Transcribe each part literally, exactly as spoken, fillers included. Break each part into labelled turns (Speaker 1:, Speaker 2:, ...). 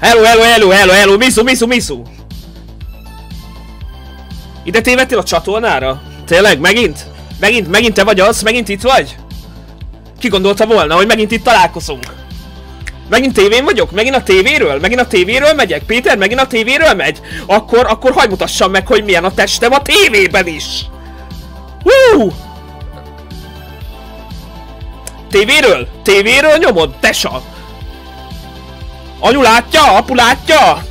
Speaker 1: Hello, hello, hello, hello, hello, Misu, Misu, Misu! Ide tévedtél a csatornára? Tényleg? Megint? Megint? Megint te vagy az? Megint itt vagy? Ki gondolta volna, hogy megint itt találkozunk? Megint tévén vagyok? Megint a tévéről? Megint a tévéről megyek? Péter, megint a tévéről megy? Akkor, akkor hagyd mutassam meg, hogy milyen a testem a tévében is! Hú! Tévéről? Tévéről nyomod? Tesa! Anyu látja? Apu látja?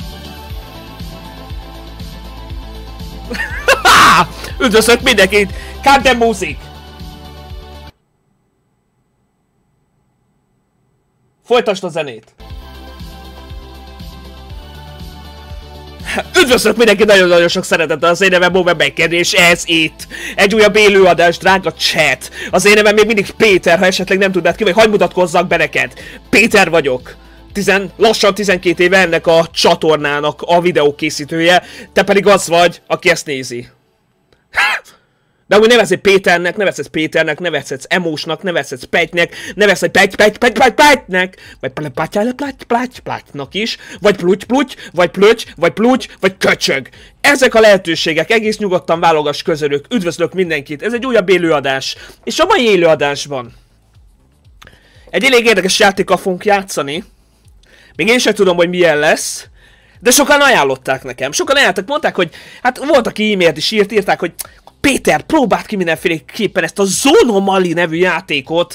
Speaker 1: Üdvözlök mindenkit! Cut the music! Folytasd a zenét! Üdvözlök mindenkit nagyon-nagyon sok szeretettel, az én nevem Bowman Becker, és ez itt egy újabb élőadás, drága chat! Az én nevem még mindig Péter, ha esetleg nem tudnád ki, vagy hagyd mutatkozzak be neked! Péter vagyok! Tizen, lassan tizenkét éve ennek a csatornának a videókészítője, te pedig az vagy, aki ezt nézi. De úgy nevezed Péternek, nevezed Péternek, nevezed Emósnak, nevezed Petynek, nevezed Pety, Pety, Pety, Pety, Petynek, vagy Platyála, Platy, Platy, Platynak is, vagy Pluty, Pluty, vagy Plöty, vagy Pluty, vagy Köcsög. Ezek a lehetőségek, egész nyugodtan válogass közülük, üdvözlök mindenkit, ez egy újabb élőadás. És a mai élőadásban egy elég érdekes játékkal fogunk játszani. Még én sem tudom, hogy milyen lesz, de sokan ajánlották nekem. Sokan ajánlották, mondták, hogy hát volt, aki e-mailt is írt, írták, hogy Péter, próbáld ki mindenféleképpen ezt a Zoonomaly nevű játékot.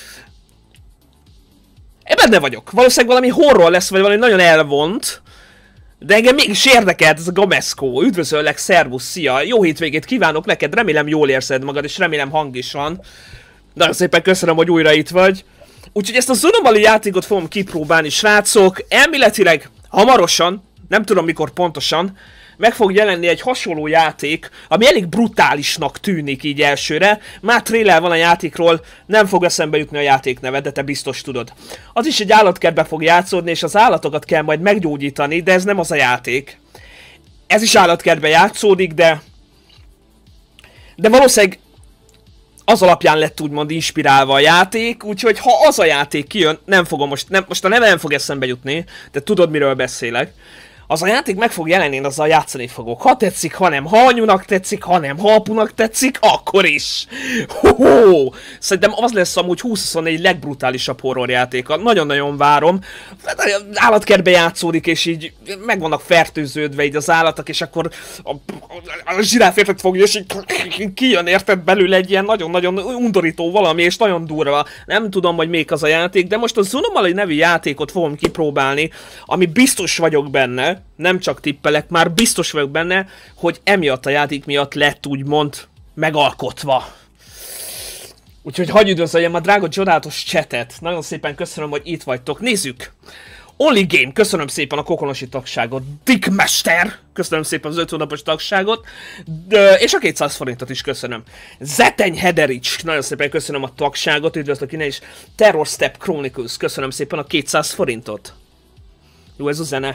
Speaker 1: Én benne vagyok. Valószínűleg valami horror lesz, vagy valami nagyon elvont. De engem mégis érdekelt ez a Gamesco. Üdvözöllek, szervusz, szia. Jó hétvégét kívánok neked, remélem jól érzed magad, és remélem hang is van. Nagyon szépen köszönöm, hogy újra itt vagy. Úgyhogy ezt a Zoonomaly játékot fogom kipróbálni, srácok. Elméletileg hamarosan, nem tudom mikor pontosan, meg fog jelenni egy hasonló játék, ami elég brutálisnak tűnik így elsőre. Már trailer van a játékról, nem fog eszembe jutni a játék neve, de te biztos tudod. Az is egy állatkertbe fog játszódni, és az állatokat kell majd meggyógyítani, de ez nem az a játék. Ez is állatkertbe játszódik, de... De valószínűleg az alapján lett úgymond inspirálva a játék, úgyhogy ha az a játék kijön, nem fogom most, nem, most a neve nem fog eszembe jutni, de tudod miről beszélek. Az a játék meg fog jelenni, én azzal játszani fogok. Ha tetszik, ha nem, ha anyunak tetszik, ha nem, ha apunak tetszik, akkor is. Ho-ho! Szerintem az lesz amúgy húsz huszonnégy legbrutálisabb horrorjátéka. Nagyon-nagyon várom. Állatkertbe játszódik, és így meg vannak fertőződve így az állatok, és akkor a, a, a zsiráf érted fogja, és így kijön érted belőle egy ilyen nagyon-nagyon undorító valami, és nagyon durva. Nem tudom, hogy még az a játék, de most a Zoonomaly nevű játékot fogom kipróbálni, ami biztos vagyok benne, nem csak tippelek, már biztos vagyok benne, hogy emiatt a játék miatt lett úgymond megalkotva. Úgyhogy hagyj üdvözöljem a drága csodálatos chatet. Nagyon szépen köszönöm, hogy itt vagytok. Nézzük! Only Game, köszönöm szépen a kokonosi tagságot. Dick Mester, köszönöm szépen az öt hónapos tagságot. De, és a kétszáz forintot is köszönöm. Zeteny Hederics, nagyon szépen köszönöm a tagságot, üdvözlök innen is. Terror Step Chronicles, köszönöm szépen a kétszáz forintot. Jó ez a zene.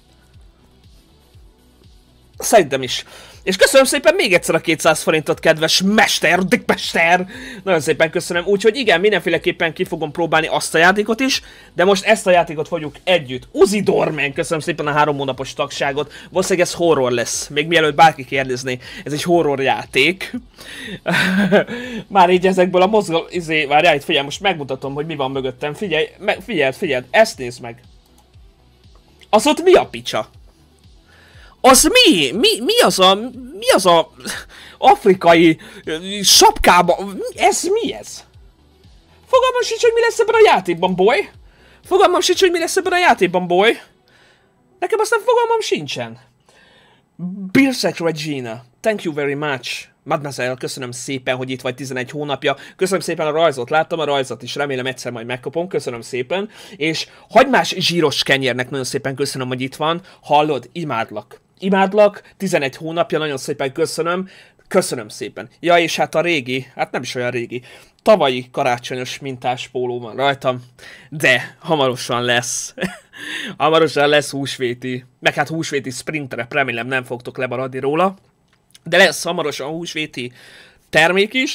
Speaker 1: Szerintem is. És köszönöm szépen még egyszer a kétszáz forintot, kedves mester, Dick Mester! Nagyon szépen köszönöm. Úgyhogy igen, mindenféleképpen ki fogom próbálni azt a játékot is, de most ezt a játékot fogjuk együtt. Uzi Dorman, köszönöm szépen a három hónapos tagságot. Valószínűleg ez horror lesz. Még mielőtt bárki kérdezné, ez egy horror játék. Már így ezekből a mozgal... Izé, várjál, itt figyelj, most megmutatom, hogy mi van mögöttem. Figyelj, me... figyeld, figyeld, ezt nézd meg. Az ott mi a picsa? Az mi? Mi, mi az a... Mi az a... afrikai sapkába... Ez mi ez? Fogalmam sincs, hogy mi lesz ebben a játékban, boy. Fogalmam sincs, hogy mi lesz ebben a játékban, boy. Nekem aztán fogalmam sincsen. Birsek Regina, thank you very much. Mademoiselle, köszönöm szépen, hogy itt vagy tizenegy hónapja. Köszönöm szépen a rajzot, láttam a rajzot is, remélem egyszer majd megkapom, köszönöm szépen. És hagymás zsíros kenyérnek nagyon szépen köszönöm, hogy itt van. Hallod, imádlak. Imádlak, tizenegy hónapja, nagyon szépen köszönöm. Köszönöm szépen. Ja, és hát a régi, hát nem is olyan régi, tavalyi karácsonyos mintás póló van rajtam, de hamarosan lesz. Hamarosan lesz húsvéti, meg hát húsvéti sprintrep, remélem nem fogtok lemaradni róla. De lesz hamarosan húsvéti termék is,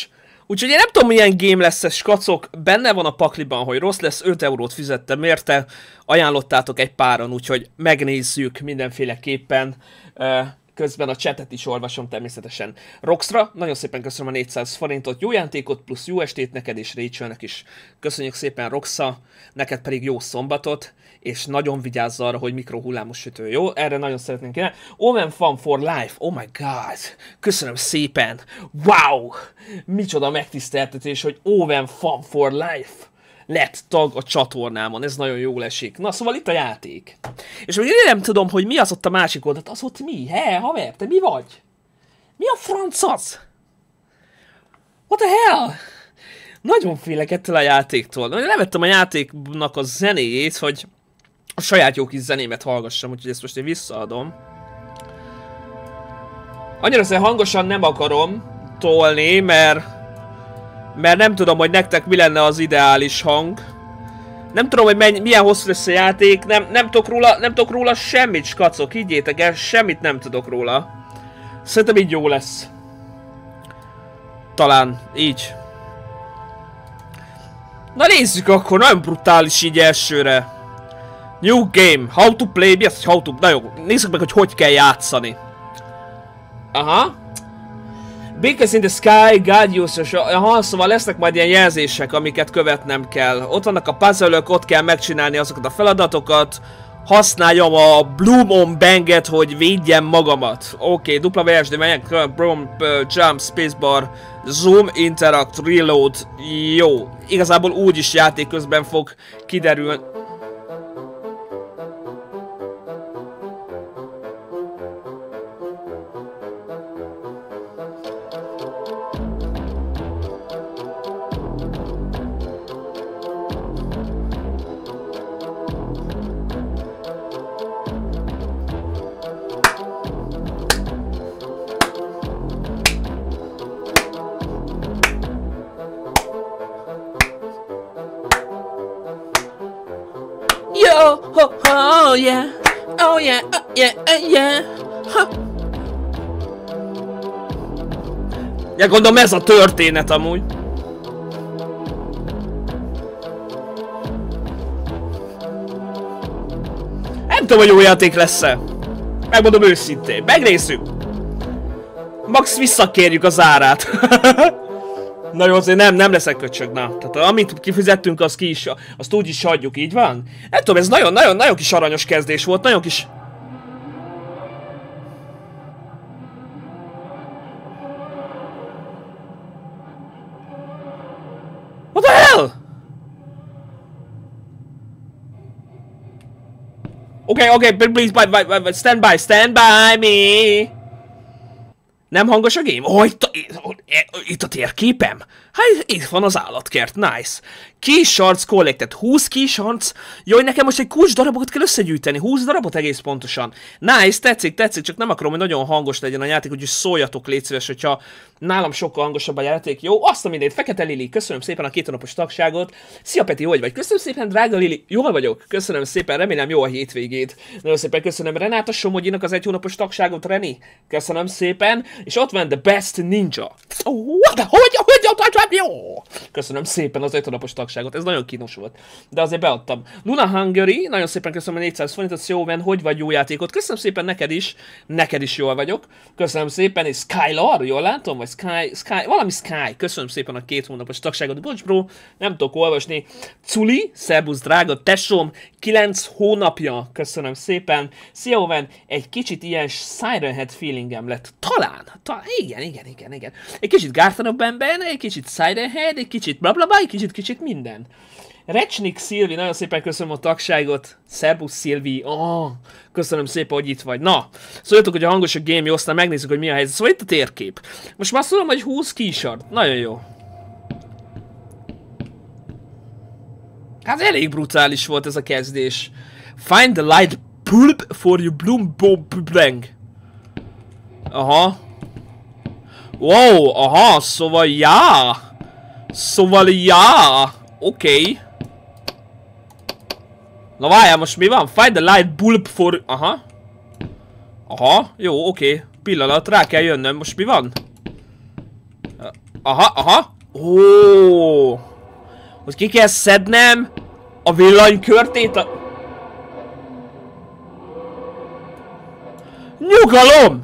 Speaker 1: Úgyhogy én nem tudom, milyen game lesz ez, skacok. Benne van a pakliban, hogy rossz lesz, öt eurót fizettem érte. Ajánlottátok egy páron, úgyhogy megnézzük mindenféleképpen. Közben a chatet is olvasom természetesen. Roxra, nagyon szépen köszönöm a négyszáz forintot, jó játékot, plusz jó estét neked és Rachelnek is. Köszönjük szépen, Roxa, neked pedig jó szombatot, és nagyon vigyázz arra, hogy mikrohullámos sütő, jó? Erre nagyon szeretnénk kérni. Omen Fun for Life, oh my god, köszönöm szépen, wow, micsoda megtiszteltetés, hogy Omen Fun for Life lett tag a csatornámon, ez nagyon jól esik. Na, szóval itt a játék. És még én nem tudom, hogy mi az ott a másik oldalt. Az ott mi? He, haver, te mi vagy? Mi a franc az? What the hell? Nagyon félek ettől a játéktól. Levettem a játéknak a zenéjét, hogy a saját jó kis zenémet hallgassam, úgyhogy ezt most én visszaadom. Annyira hangosan nem akarom tolni, mert Mert nem tudom, hogy nektek mi lenne az ideális hang. Nem tudom, hogy menny, milyen hosszú lesz a játék. Nem, nem, tudok róla, nem tudok róla semmit, skacok. Higgyétek el, semmit nem tudok róla. Szerintem így jó lesz. Talán így. Na nézzük akkor, nagyon brutális így elsőre. New game, how to play, mi az, how to... Na jó, nézzük meg, hogy hogy kell játszani. Aha. Beacons in the Sky, Guardians, aha, szóval lesznek majd ilyen jelzések, amiket követnem kell. Ott vannak a puzzle-ök, ott kell megcsinálni azokat a feladatokat. Használjam a Bloom on Banget, hogy védjem magamat. Oké, okay, W S D, megyek, Brom, Jump, Spacebar, Zoom, Interact, Reload. Jó, igazából úgyis játék közben fog kiderülni. Yo, ho, ho, yeah, oh yeah, oh yeah, oh yeah, ha. Ja, gondolom ez a történet amúgy. Nem tudom, hogy jó játék lesz-e. Megmondom őszintén, megnézzük. Max visszakérjük az árát. Na jó, azért nem, nem leszek köcsög, na. Tehát amit kifizettünk, azt ki is, azt úgy is hagyjuk, így van? Nem tudom, ez nagyon-nagyon-nagyon kis aranyos kezdés volt, nagyon kis... What the hell? Okay, okay, please, by, by, by, stand by, stand by me! Nem hangos a game? Oh, itt a, itt a térképem? Hát itt van az állatkert, nice. Key shards collected, húsz key shards. Jaj, nekem most egy kulcs darabokat kell összegyűjteni, húsz darabot egész pontosan. Nice, tetszik, tetszik, csak nem akarom, hogy nagyon hangos legyen a játék, úgyhogy szóljatok, légy szíves, hogyha nálam sokkal hangosabb a játék. Jó, azt a mindent, Fekete Lili, köszönöm szépen a két hónapos tagságot. Szia Peti, hogy vagy? Köszönöm szépen, drága Lili, jól vagyok, köszönöm szépen, remélem jó a hétvégét. Nagyon szépen köszönöm Renáta Somogyinak az egy hónapos tagságot, Reni, köszönöm szépen. És ott van The Best Ninja. Oh, hogy, hogy, hogy, jó. Köszönöm szépen az öt hónapos tagságot, ez nagyon kínos volt. De azért beadtam. Luna Hungary, nagyon szépen köszönöm a négyszáz forintot, Szjóven, hogy vagy, jó játékot. Köszönöm szépen neked is, neked is jól vagyok. Köszönöm szépen, és Skylar, jól látom? Vagy Sky, Sky, valami Sky. Köszönöm szépen a két hónapos tagságot. Bocs bro, nem tudok olvasni. Culi, szerbusz drága, tesóm, kilenc hónapja. Köszönöm szépen. Szjóven, egy kicsit ilyen Siren Head feelingem lett. Talán, talán, igen, igen, igen, igen. Egy kicsit Garten of Banban, egy kicsit Siren Head, egy kicsit blablabla, egy kicsit, kicsit minden. Recsnik Szilvi, nagyon szépen köszönöm a tagságot. Szerbusz Szilvi, oh, köszönöm szépen, hogy itt vagy. Na, szóljatok, hogy a hangos a game, jó, aztán megnézzük, hogy mi a helyzet. Szóval itt a térkép. Most már szólom, hogy húsz keysard. Nagyon jó. Hát elég brutális volt ez a kezdés. Find the light bulb for you bloom bomb blank. Aha. Wow, aha, szóval ja. Szóval ja. Oké. Okay. Na várjál, most mi van? Find the light bulb for... Aha. Aha, jó, oké. Okay. Pillanat, rá kell jönnöm. Most mi van? Aha, aha. Ó, hogy ki kell szednem a villanykörtét a... Nyugalom!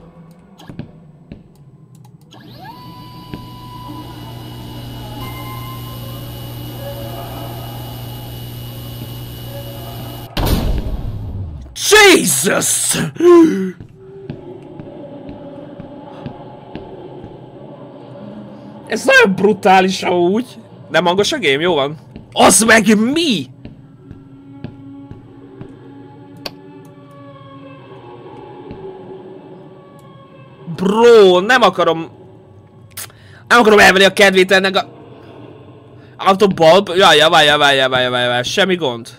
Speaker 1: Jesus! Ez nagyon brutális úgy. Nem hangos a game? Jó van. Az meg mi? Bro, nem akarom... Nem akarom elvenni a kedvét ennek a... Autobulb? Jaj, jaj, várjál, várjál, várjál, várjál, semmi gond.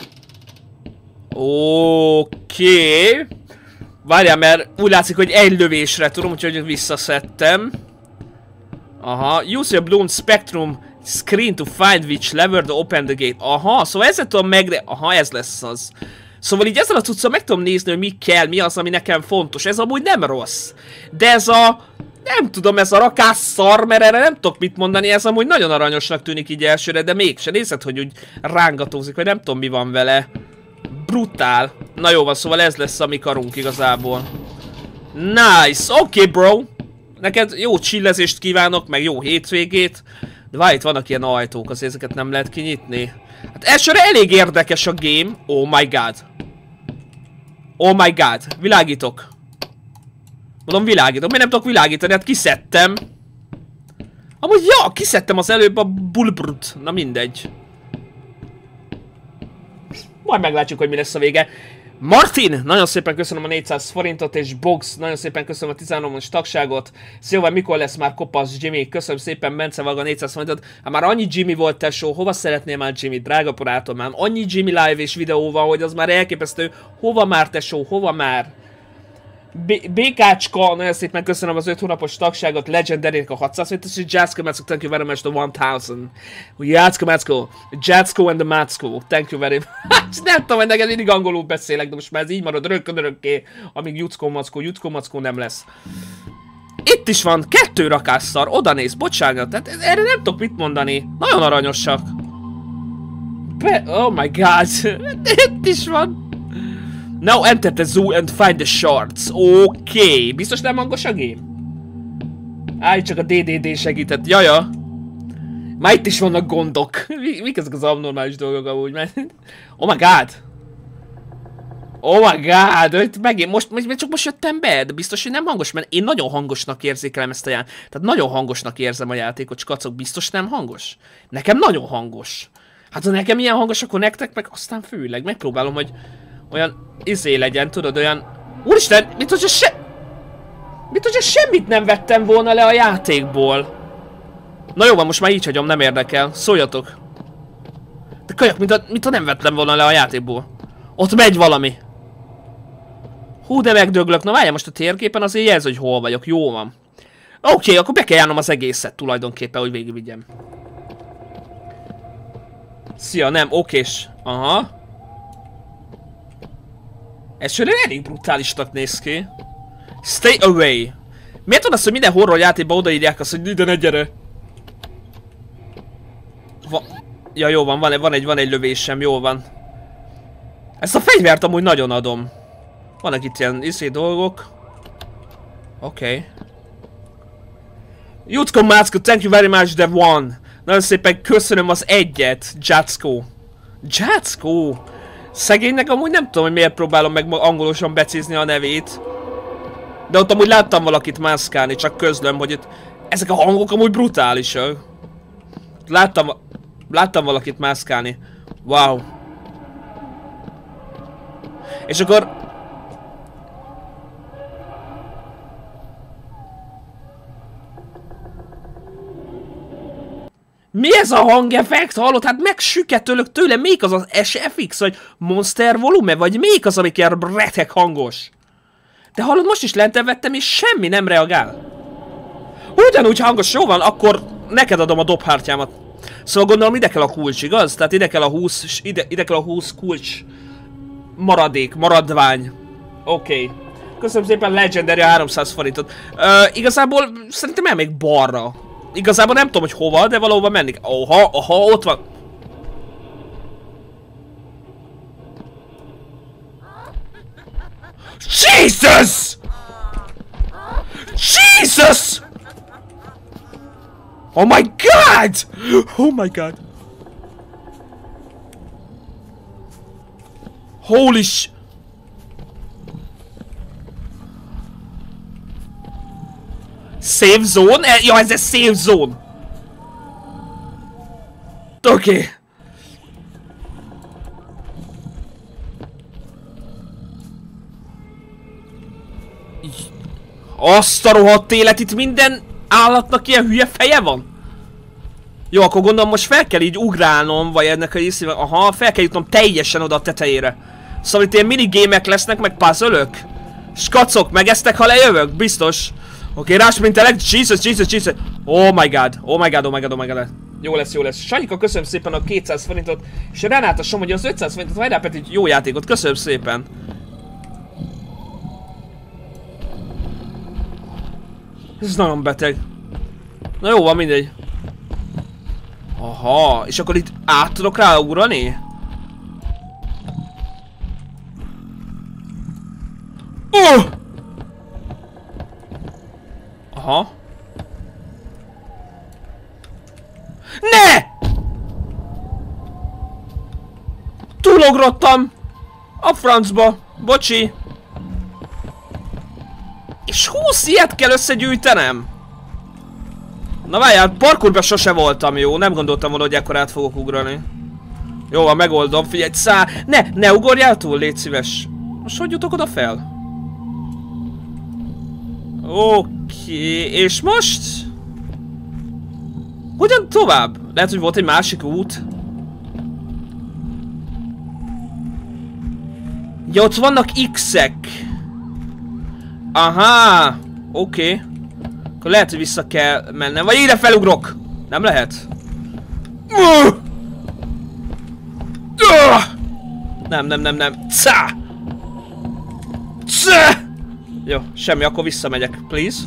Speaker 1: Oké. Okay. Várjál, mert úgy látszik, hogy egy lövésre tudom, úgyhogy visszaszedtem. Aha, use your bloom spectrum screen to find which lever to open the gate. Aha, szóval ezzel tudom meg... Aha, ez lesz az. Szóval így ezzel a cuccal meg tudom nézni, hogy mi kell, mi az, ami nekem fontos. Ez amúgy nem rossz. De ez a... Nem tudom, ez a rakás szar, mert erre nem tudok mit mondani, ez amúgy nagyon aranyosnak tűnik így elsőre, de mégsem. Nézed, hogy úgy rángatózik, vagy nem tudom mi van vele. Brutál. Na jó van, szóval ez lesz a mi karunk igazából. Nice, oké okay, bro. Neked jó chillezést kívánok, meg jó hétvégét. De várj, itt vannak ilyen ajtók, azért ezeket nem lehet kinyitni. Hát elsőre elég érdekes a game. Oh my god. Oh my god. Világítok. Mondom, világítok. Miért nem tudok világítani? Hát kiszedtem. Amúgy ja, kiszedtem az előbb a bulbrut. Na mindegy. Majd meglátjuk, hogy mi lesz a vége. Martin, nagyon szépen köszönöm a négyszáz forintot, és Box, nagyon szépen köszönöm a tizenhárom-os tagságot. Szilván, mikor lesz már kopasz Jimmy? Köszönöm szépen, Bence Valga négyszáz forintot. Hát már annyi Jimmy volt, tesó, hova szeretnél már Jimmy? Drága barátom, már annyi Jimmy live és videó van, hogy az már elképesztő. Hova már, tesó, hova már? Békácska, nagyon szépen köszönöm az öt hónapos tagságot, Legendary-nek a hatszáz forintot, és Jacko Macko, thank you very much, the one thousand. Jacko Macko, Jacko and the Macko, thank you very much. Nem tudom, hogy neked mindig angolul beszélek, de most már ez így marad örökkön örökké, amíg Jucko Macko, Jucko Macko nem lesz. Itt is van, kettő rakásszar, oda néz, bocsánat, tehát erre nem tudok mit mondani, nagyon aranyosak. Be oh my god, itt is van. Now enter the zoo and find the shards. Oké. Okay. Biztos nem hangos a game? Állj, csak a dé dé dé segített. Jaja. Már itt is vannak gondok. Mi, mik ezek az abnormális dolgok amúgy? Oh my god. Oh my god. Itt megint, most, most, csak most jöttem be, de biztos, hogy nem hangos, mert én nagyon hangosnak érzékelem ezt a játékot. Tehát nagyon hangosnak érzem a játékot, csak kacok, biztos nem hangos? Nekem nagyon hangos. Hát ha nekem ilyen hangos, akkor nektek meg aztán főleg. Megpróbálom, hogy olyan izé legyen, tudod, olyan... Úristen, mit hogyha se... Mit hogyha semmit nem vettem volna le a játékból? Na jó van, most már így hagyom, nem érdekel. Szóljatok. De kajak, mint ha, mint ha nem vettem volna le a játékból. Ott megy valami. Hú, de megdöglök. Na várjál, most a térképen azért jelz, hogy hol vagyok. Jó van. Oké, okay, akkor be kell járnom az egészet tulajdonképpen, hogy végigvigyem. Szia, nem, okés. Aha. Ez sőleg elég brutálisnak néz ki. Stay away. Miért van az, hogy minden horror játékban odaírják azt, hogy ide ne gyere? Va ja, jó van, van, van, egy, van egy lövésem, jó van. Ezt a fegyvert amúgy nagyon adom. Vannak itt ilyen iszé dolgok. Oké. Okay. Jutko Macko, thank you very much, the one. Nagyon szépen köszönöm az egyet, Jacko. Jacko? Szegénynek amúgy nem tudom, hogy miért próbálom meg angolosan becézni a nevét. De ott amúgy láttam valakit mászkálni, csak közlöm, hogy itt... Ezek a hangok amúgy brutálisak. Láttam... Láttam valakit mászkálni. Wow. És akkor... Mi ez a hangeffekt? Hallod? Hát megsüketölök tőle, még az az es ef iksz, vagy Monster Volume, vagy még az, amik ilyen retek hangos. De hallod, most is lentebb vettem, és semmi nem reagál. Ugyanúgy hangos, jó van, akkor neked adom a dobhártyámat. Szóval gondolom ide kell a kulcs, igaz? Tehát ide kell a húsz, ide, ide kell a húsz kulcs. Maradék, maradvány. Oké. Okay. Köszönöm szépen Legendary háromszáz forintot. Uh, igazából szerintem elmegyek balra. Igazából nem tudom, hogy hova, de valahova menni. Oha, oha, ott van. Jesus! Jesus! Oh my god! Oh my god! Holy sh... Safe zone? Eh, ja, ez egy safe zone! Oké. Okay. Azt a rohadt élet, itt minden állatnak ilyen hülye feje van? Jó, akkor gondolom most fel kell így ugrálnom, vagy ennek a részével, aha, fel kell jutnom teljesen oda a tetejére. Szóval itt ilyen minigémek lesznek, meg puzzle-ök. Skacok, megesztek, ha lejövök? Biztos. Oké, okay, rásprintelek, Jesus, Jesus, Jesus. Oh my god, oh my god, oh my god, oh my god. Jó lesz, jó lesz. Sanyika, köszönöm szépen a kétszáz forintot, és Renáta Som, hogy az ötszáz forintot, várj rá, Peti, jó játékot, köszönöm szépen. Ez nagyon beteg. Na jó, van, mindegy. Aha, és akkor itt át tudok ráugrani? Uh! Aha. Ne! Túlugrottam! A francba. Bocsi. És húsz ilyet kell összegyűjtenem? Na várjál, parkourban sose voltam jó, nem gondoltam volna, hogy ekkor át fogok ugrani. Jó, van, megoldom, figyelj, szá... Ne, ne ugorjál túl, légy szíves. Most hogy jutok oda fel? Oké, és most? Hogyan tovább? Lehet, hogy volt egy másik út. Ja, ott vannak X-ek. Aha, oké. Okay. Akkor lehet, hogy vissza kell mennem. Vagy ide felugrok! Nem lehet? Uh! Uh! Nem, nem, nem, nem. Cá! Cá! Jó, semmi, akkor visszamegyek, please.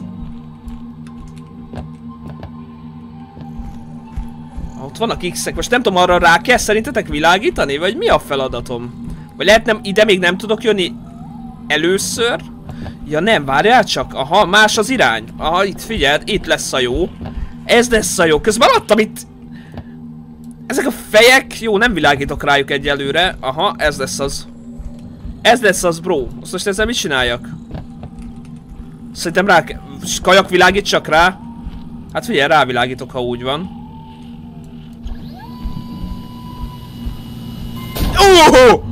Speaker 1: Ott vannak X-ek, most nem tudom, arra rá kell szerintetek világítani? Vagy mi a feladatom? Vagy lehet nem, ide még nem tudok jönni először? Ja nem, várjál csak, aha, más az irány. Aha, itt figyeld, itt lesz a jó. Ez lesz a jó, közben adtam itt. Ezek a fejek, jó, nem világítok rájuk egyelőre. Aha, ez lesz az. Ez lesz az, bro. Azt most ezzel mit csináljak? Szerintem rá kell... Kajak, világítsak rá. Hát figyelj, rávilágítok, ha úgy van. Oh!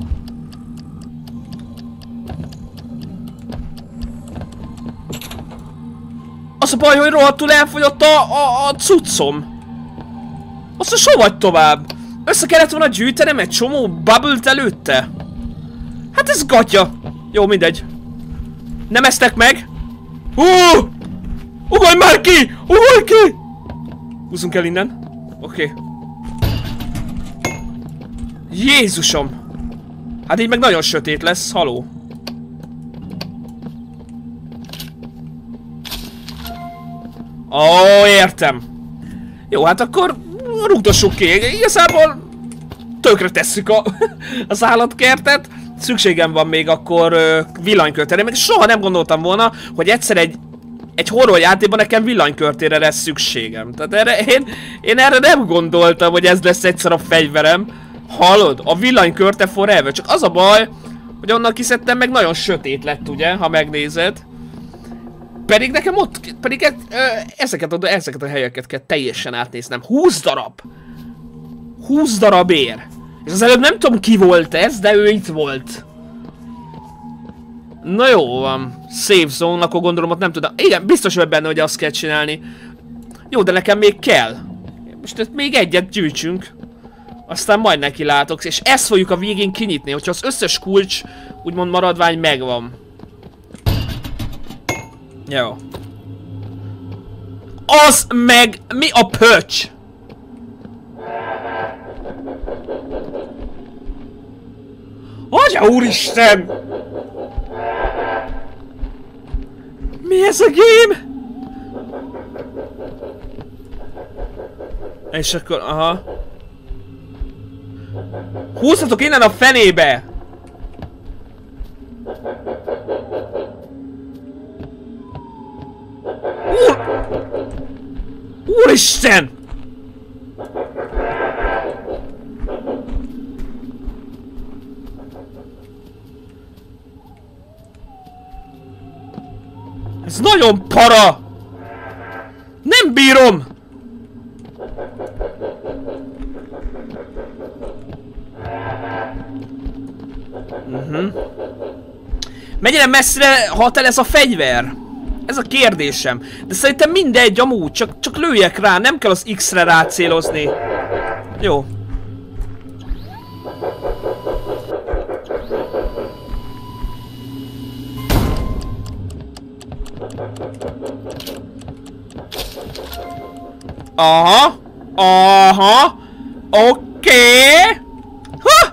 Speaker 1: Az a baj, hogy rohadtul elfogyott a, a, a cuccom. Azt most hova vagy tovább? Össze kellett volna gyűjtenem egy csomó bubble-t előtte? Hát ez gatya. Jó, mindegy. Nem eztek meg? Hú! Ugorj már ki! Ugorj ki! Húzzunk el innen. Oké. Okay. Jézusom! Hát így meg nagyon sötét lesz, haló. Ó, oh, értem. Jó, hát akkor rúgdossuk ki. Igazából tökre tesszük a, az állatkertet. Szükségem van még akkor uh, villanykörtére. Meg soha nem gondoltam volna, hogy egyszer egy, egy horror játékban nekem villanykörtére lesz szükségem. Tehát erre, én, én erre nem gondoltam, hogy ez lesz egyszer a fegyverem. Hallod? A villanykörte forever. Csak az a baj, hogy onnan kiszedtem, meg nagyon sötét lett, ugye, ha megnézed. Pedig nekem ott, pedig e, e, ezeket, a, ezeket a helyeket kell teljesen átnéznem. húsz darab! húsz darab ér! És az előbb nem tudom ki volt ez, de ő itt volt. Na jó van. Safe zone, akkor gondolom ott nem tudom. Igen, biztos vagy benne, hogy azt kell csinálni. Jó, de nekem még kell. Most még egyet gyűjtsünk. Aztán majd neki látok. És ezt fogjuk a végén kinyitni, hogyha az összes kulcs, úgymond maradvány megvan. Jó. Az meg mi a pöcs? Atya úristen! Mi ez a game? És akkor, aha. Húzzatok innen a fenébe! Úr... Úristen! Ez nagyon para! Nem bírom! Uh-huh. Mennyire messzire hat el ez a fegyver? Ez a kérdésem. De szerintem mindegy amúgy, csak, csak lőjek rá, nem kell az X-re rácélozni. Jó. Aha. Aha. Oké. Ha!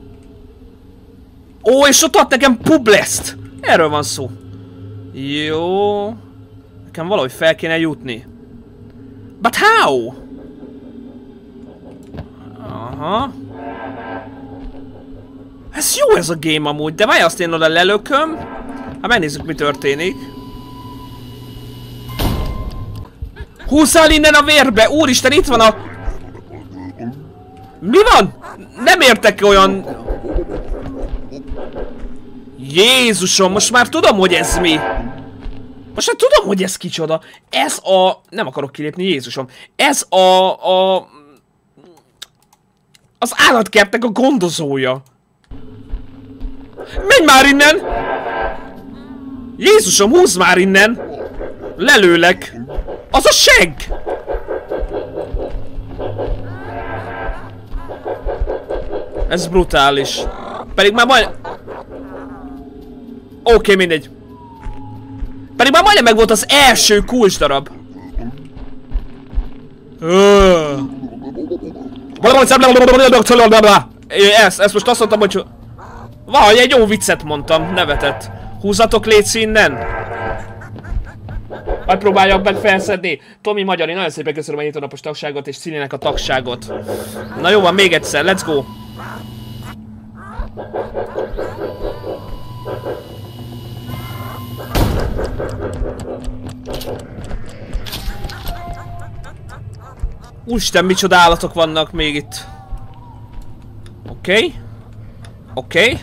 Speaker 1: Ó, és ott ad nekem Publiszt. Erről van szó. Jó. Nekem valahogy fel kéne jutni. But how? Aha. Ez jó ez a game amúgy, de várj, azt én oda lelököm. Hát megnézzük, mi történik. Húzzál innen a vérbe! Úristen, itt van a... Mi van? Nem értek olyan... Jézusom, most már tudom, hogy ez mi. Most már tudom, hogy ez kicsoda. Ez a... Nem akarok kilépni, Jézusom. Ez a... a... Az állatkertnek a gondozója. Menj már innen! Jézusom, húzz már innen! Lelőlek! Az a segg! Ez brutális. Pedig már majd... Oké, okay, mindegy. Pedig már majdnem meg volt az első kulcsdarab. Ezt, ezt most azt mondtam, hogy... Valahogy egy jó viccet mondtam, nevetett. Húzzatok létsz innen! Majd próbáljak meg felszedni. Tomi Magyari, nagyon szépen köszönöm a hét hónapos tagságot és Cilinek a tagságot. Na jó van, még egyszer, let's go! Úristen, micsoda állatok vannak még itt. Oké. Okay. Oké. Okay.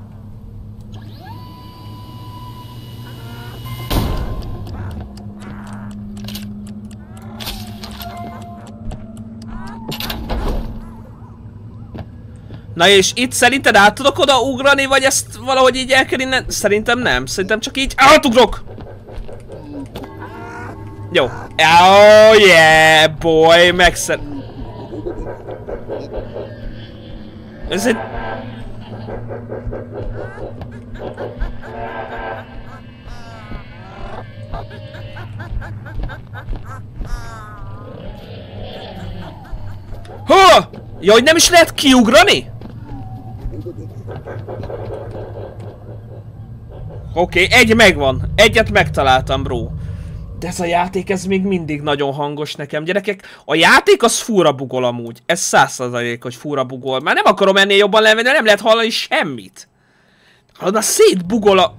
Speaker 1: Na és itt szerinted át tudok oda ugrani, vagy ezt valahogy így el kell innen? Szerintem nem, szerintem csak így átugrok! Jó. Oh yeah, boy, megszer... Ez egy... Ha! Ja, hogy nem is lehet kiugrani? Oké, okay, egy megvan. Egyet megtaláltam, bro. De ez a játék, ez még mindig nagyon hangos nekem, gyerekek. A játék az fura bugol amúgy. Ez száz százalék, hogy fura bugol. Már nem akarom ennél jobban levenni, nem lehet hallani semmit. Hallod, már szétbugol a...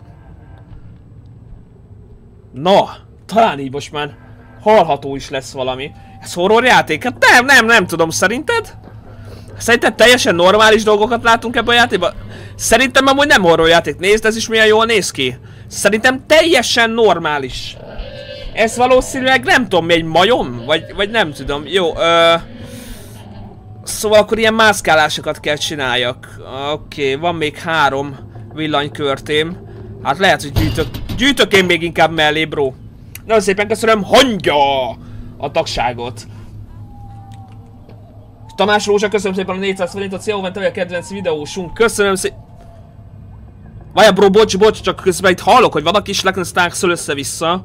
Speaker 1: Na, talán így most már hallható is lesz valami. Ez horror játék? Hát nem, nem, nem tudom, szerinted? Szerinted teljesen normális dolgokat látunk ebben a játékban? Szerintem amúgy nem horror játék. Nézd, ez is milyen jól néz ki. Szerintem teljesen normális. Ez valószínűleg nem tudom, mi egy majom? Vagy, vagy nem tudom. Jó, ö... Szóval akkor ilyen mászkálásokat kell csináljak. Oké, okay, van még három villanykörtém. Hát lehet, hogy gyűjtök, gyűjtök én még inkább mellé, bro. Nagyon szépen köszönöm, hangya a tagságot. Tamás Rózsa, köszönöm szépen a négyszáz forintot. Szia, Oven, te vagy a kedvenc videósunk. Köszönöm szépen. Várjál, bro, bocs, bocs, csak közben itt hallok, hogy van a kis Leknesztánkszol össze-vissza.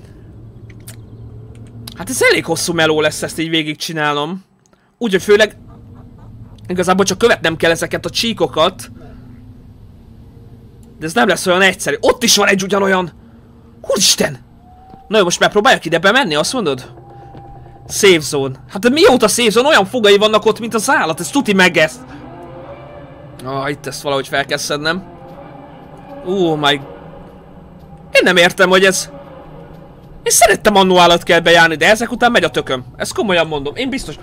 Speaker 1: Hát ez elég hosszú meló lesz, ezt így végigcsinálnom. Úgyhogy főleg... Igazából csak követnem kell ezeket a csíkokat. De ez nem lesz olyan egyszerű. Ott is van egy ugyanolyan! Úristen! Na jó, most megpróbáljak ide bemenni, azt mondod? Safe zone. Hát mióta safe zone? Olyan fogai vannak ott, mint az állat. Ez tuti megesz. Ah, itt ezt valahogy fel kell szednem. Oh my... Én nem értem, hogy ez... Én szerettem annó állat kell bejárni, de ezek után megy a tököm. Ezt komolyan mondom. Én biztos...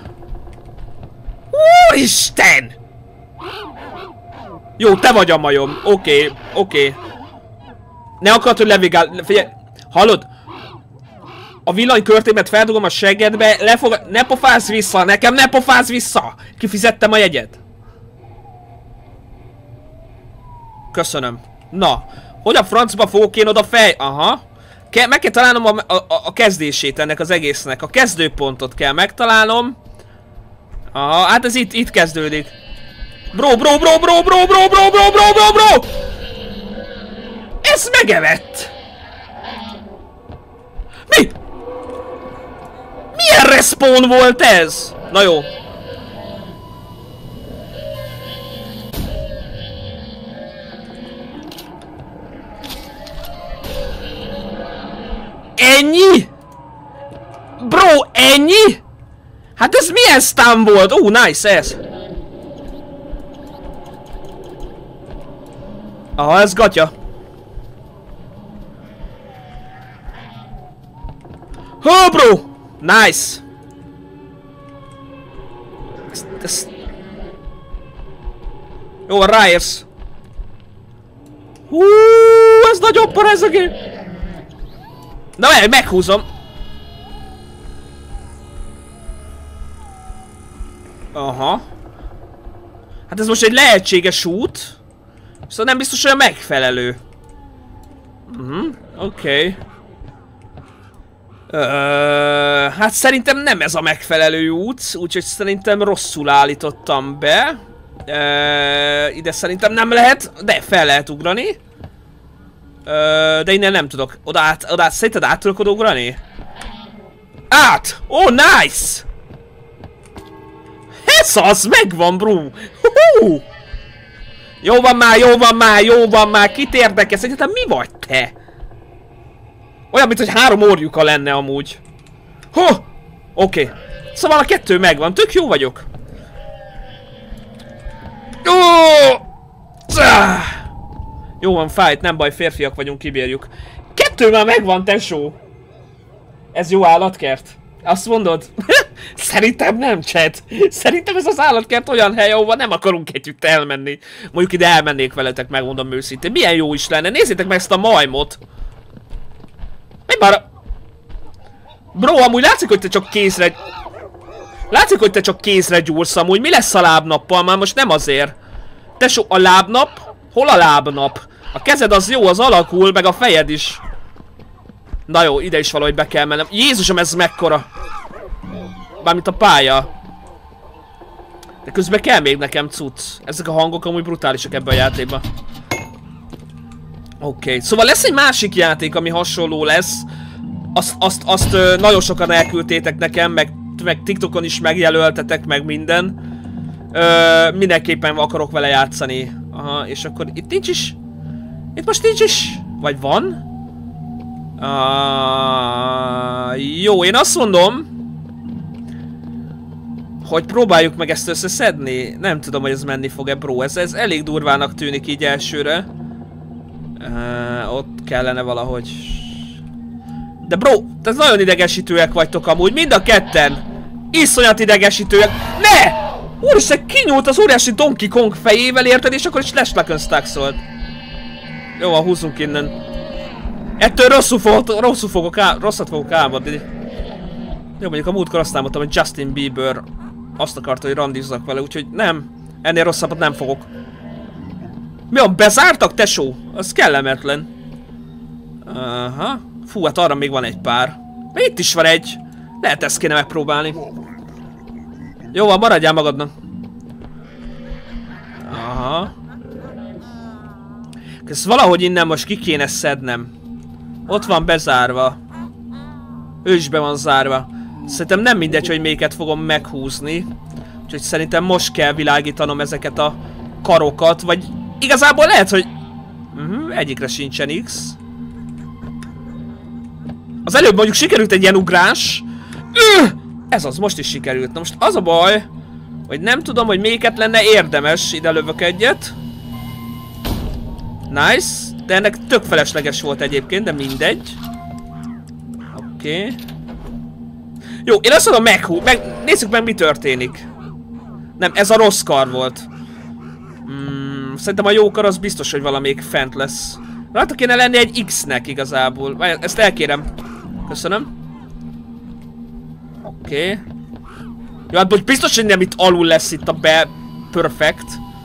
Speaker 1: Úristen! Jó, te vagy a majom. Oké, okay, oké. Okay. Ne akarod, hogy levigál... Figyelj, hallod? A villanykörtémet feldugom a seggedbe, lefog... Ne pofázz vissza, nekem ne pofázz vissza! Kifizettem a jegyet. Köszönöm. Na, hogy a francba fogok én oda fej... Aha. Ke meg kell találnom a, a, a kezdését ennek az egésznek. A kezdőpontot kell megtalálnom. Aha, hát ez itt, itt kezdődik. Bro, bro, bro, bro, bro, bro, bro, bro, bro, bro, bro! Ez megevett! Mi? Milyen respawn volt ez? Na jó. Ennyi? Bro, ennyi? Hát ez milyen stun volt? Ó, uh, nice ez. Aha, ez gatya. Hó, bro! Nice! Ez, ez... Jó, ráérsz. Hú, ez nagyon par ez a gép. Na, meg, meghúzom. Aha. Hát ez most egy lehetséges út. Szóval nem biztos, hogy a megfelelő. Mhm, uh-huh, oké. Okay. Uh, hát szerintem nem ez a megfelelő út, úgyhogy szerintem rosszul állítottam be. Uh, ide szerintem nem lehet, de fel lehet ugrani. Uh, de innen nem tudok. Oda át, oda át, szerinted át tudok oda ugrani? Át! Oh, nice! Ez az, megvan, bro! Hú! Jó van már, jó van már, jó van már, kit érdekel? Szerintem mi vagy te? Olyan, mint hogy három orjuka lenne amúgy. Ho! Oké. Okay. Szóval a kettő megvan, tök jó vagyok. Jó! Jó van, fájt, nem baj, férfiak vagyunk, kibírjuk. Kettő már megvan, tesó. Ez jó állatkert? Azt mondod? Szerintem nem, chat. Szerintem ez az állatkert olyan hely, ahova nem akarunk együtt elmenni. Mondjuk ide elmennék veletek, megmondom őszintén. Milyen jó is lenne, nézzétek meg ezt a majmot. Mi már... Bro, amúgy látszik, hogy te csak kézre... Látszik, hogy te csak kézre gyúrsz amúgy. Mi lesz a lábnappal? Már most nem azért. Tesó, a lábnap? Hol a lábnap? A kezed az jó, az alakul, meg a fejed is. Na jó, ide is valahogy be kell mennem. Jézusom, ez mekkora. Bármint a pálya. De közben kell még nekem cucc. Ezek a hangok amúgy brutálisak ebben a játékban. Oké, okay. Szóval lesz egy másik játék, ami hasonló lesz. Azt, azt, azt ö, nagyon sokan elküldtétek nekem, meg, meg TikTokon is megjelöltetek, meg minden. Ö, mindenképpen akarok vele játszani. Aha, és akkor itt nincs is. Itt most nincs is. Vagy van? Uh, jó, én azt mondom, hogy próbáljuk meg ezt összeszedni. Nem tudom, hogy ez menni fog-e, bro. Ez, ez elég durvának tűnik így elsőre. Uh, ott kellene valahogy. De bro, ez nagyon idegesítőek vagytok amúgy, mind a ketten. Iszonyat idegesítőek. Ne! Úristen, kinyúlt az óriási Donkey Kong fejével, érted? És akkor is leslekenstaxolt. Jó, van, húzzunk innen. Ettől rosszul fogok, rosszul fogok ál, rosszat fogok álmodni. Jó, mondjuk a múltkor azt álmodtam, hogy Justin Bieber azt akarta, hogy randizzak vele, úgyhogy nem. Ennél rosszabbat nem fogok. Mi van, bezártak, tesó? Az kellemetlen. Aha. Fú, hát arra még van egy pár. Itt is van egy. Lehet ezt kéne megpróbálni. Jó van, maradjál magadnak. Aha. Ezt valahogy innen most ki kéne szednem. Ott van bezárva. Ő is be van zárva. Szerintem nem mindegy, hogy melyiket fogom meghúzni. Úgyhogy szerintem most kell világítanom ezeket a karokat. Vagy igazából lehet, hogy... Uh-huh, egyikre sincsen X. Az előbb mondjuk sikerült egy ilyen ugrás. Üh! Ez az, most is sikerült. Na most az a baj, hogy nem tudom, hogy melyiket lenne érdemes. Ide lövök egyet. Nice. De ennek tök felesleges volt egyébként, de mindegy. Oké. Okay. Jó, én azt mondom, meghú... Meg... Nézzük meg, mi történik. Nem, ez a rossz kar volt. Hmm, szerintem a jó kar az biztos, hogy valamelyik fent lesz. Rajta kéne lenni egy X-nek igazából. Várj, ezt elkérem. Köszönöm. Oké. Okay. Jó, hát biztos, hogy nem itt alul lesz itt a be... Perfect.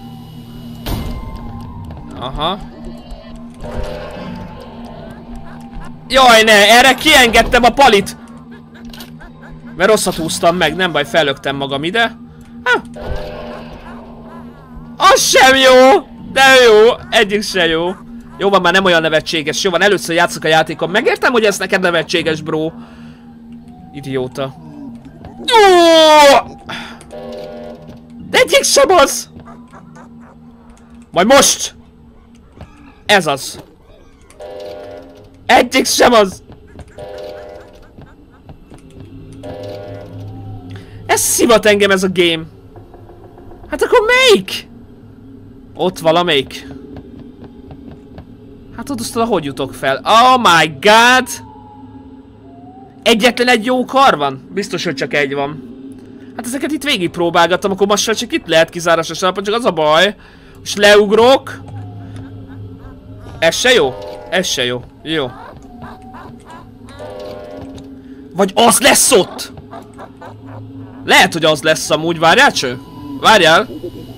Speaker 1: Aha. Jaj, ne! Erre kiengedtem a palit! Mert rosszat húztam meg, nem baj, fellöktem magam ide. Ha. Az sem jó! De jó! Egyik sem jó. Jó van, már nem olyan nevetséges. Jó van, először játszok a játékon. Megértem, hogy ez neked nevetséges, bro. Idióta. De egyik sem az! Majd most! Ez az. Egyik sem az! Ez szivat engem ez a game. Hát akkor melyik? Ott valamelyik. Hát ott aztán hogy jutok fel? Oh my god! Egyetlen egy jó kar van? Biztos, hogy csak egy van. Hát ezeket itt végig próbálgattam, akkor most csak itt lehet kizárásos alapon, csak az a baj. Most leugrok. Ez se jó? Ez se jó. Jó. Vagy az lesz ott! Lehet, hogy az lesz amúgy, várjál cső? Várjál!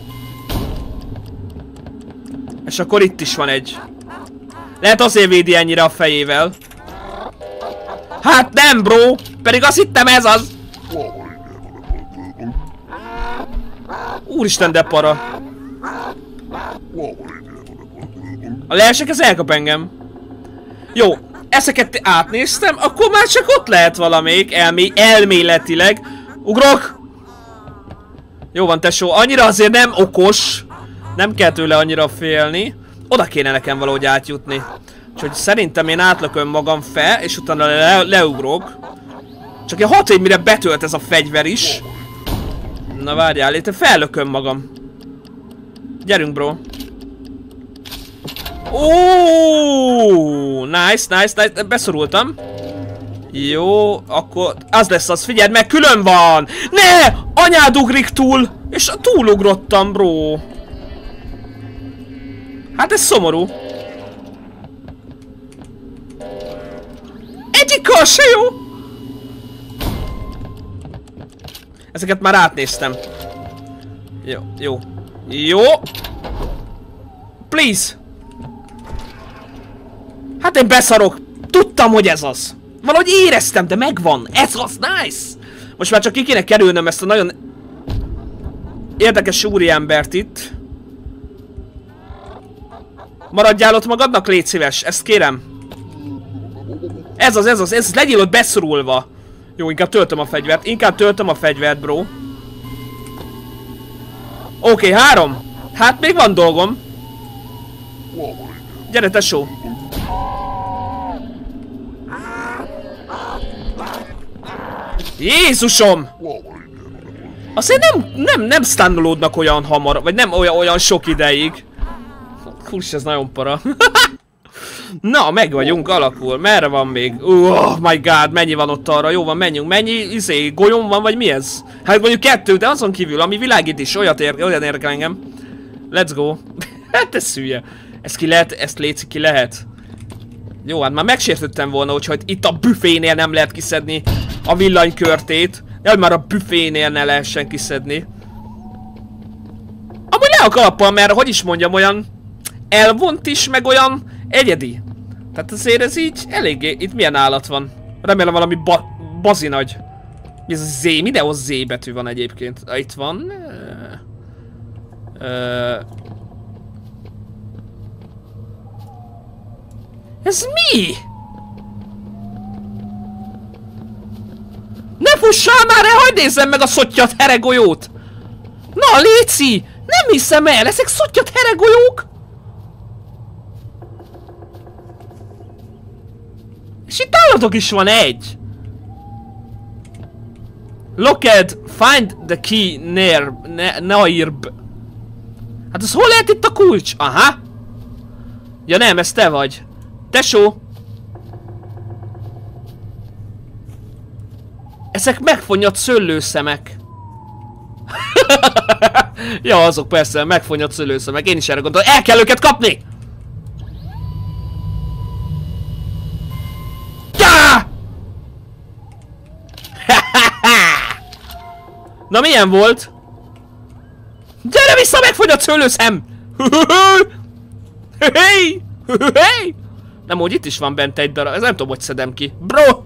Speaker 1: És akkor itt is van egy. Lehet azért védi ennyire a fejével. Hát nem, bro! Pedig azt hittem ez az! Úristen, de para! A leesek, ez elkap engem. Jó, ezeket átnéztem, akkor már csak ott lehet valamelyik, elmé elméletileg. Ugrok! Jó van, tesó, annyira azért nem okos. Nem kell tőle annyira félni. Oda kéne nekem valahogy átjutni. Úgyhogy szerintem én átlököm magam fel, és utána le leugrok. Csak én hat év mire betölt ez a fegyver is. Na várjál, itt fellököm magam. Gyerünk, bro. Ó, nice, nice, nice, beszorultam. Jó, akkor az lesz az, figyeld meg, külön van! Ne! Anyád ugrik túl! És túlugrottam, bro. Hát ez szomorú. Egyikkal se jó! Ezeket már átnéztem. Jó, jó. Jó! Please! Hát én beszarok! Tudtam, hogy ez az! Valahogy éreztem, de megvan! Ez az, nice! Most már csak ki kéne kerülnöm ezt a nagyon érdekes úriembert itt. Maradjál ott magadnak, légy szíves, ezt kérem. Ez az, ez az, ez az, legyél ott beszorulva. Jó, inkább töltöm a fegyvert, inkább töltöm a fegyvert, bro. Oké, okay, három. Hát még van dolgom. Gyere, tesó. Jézusom! Azért nem, nem, nem stunnolódnak olyan hamar, vagy nem olyan, olyan sok ideig. Hús, ez nagyon para. Na, meg vagyunk, alakul. Merre van még? Oh my god, mennyi van ott arra? Jó van, menjünk. Mennyi, izé, golyom van, vagy mi ez? Hát mondjuk kettő, de azon kívül, ami világít is, olyat ér, olyan érkel engem. Let's go. Hát ez szülye. Ezt ki lehet, ezt létszik, ki lehet. Jó, hát már megsértődtem volna, hogy itt a büfénél nem lehet kiszedni a villanykörtét. Jaj, már a büfénél ne lehessen kiszedni. Amúgy le a kalappal, mert hogy is mondjam, olyan elvont is, meg olyan egyedi. Tehát azért ez így eléggé... Itt milyen állat van? Remélem valami ba bazi nagy. Mi ez a Z? Mindenhol Z betű van egyébként. Ah, itt van. Ö... Ez mi? Ne fussál már el, hogy nézzem meg a szottyat heregolyót! Na, léci! Nem hiszem el, ezek szottyat heregolyók! És itt állatok is van egy! Locked, find the key near, ne, nearb. Hát az hol lehet itt a kulcs? Aha. Ja nem, ez te vagy. Tesó. Ezek megfonnyat szőlőszemek. Ja, azok persze, megfonnyat szőlőszemek. Én is erre gondolom. El kell őket kapni! Ja! Na milyen volt? Gyere vissza, megfonnyat szőlőszem! Nem, úgy itt is van bent egy darab. Ez nem tudom, hogy szedem ki. Bro!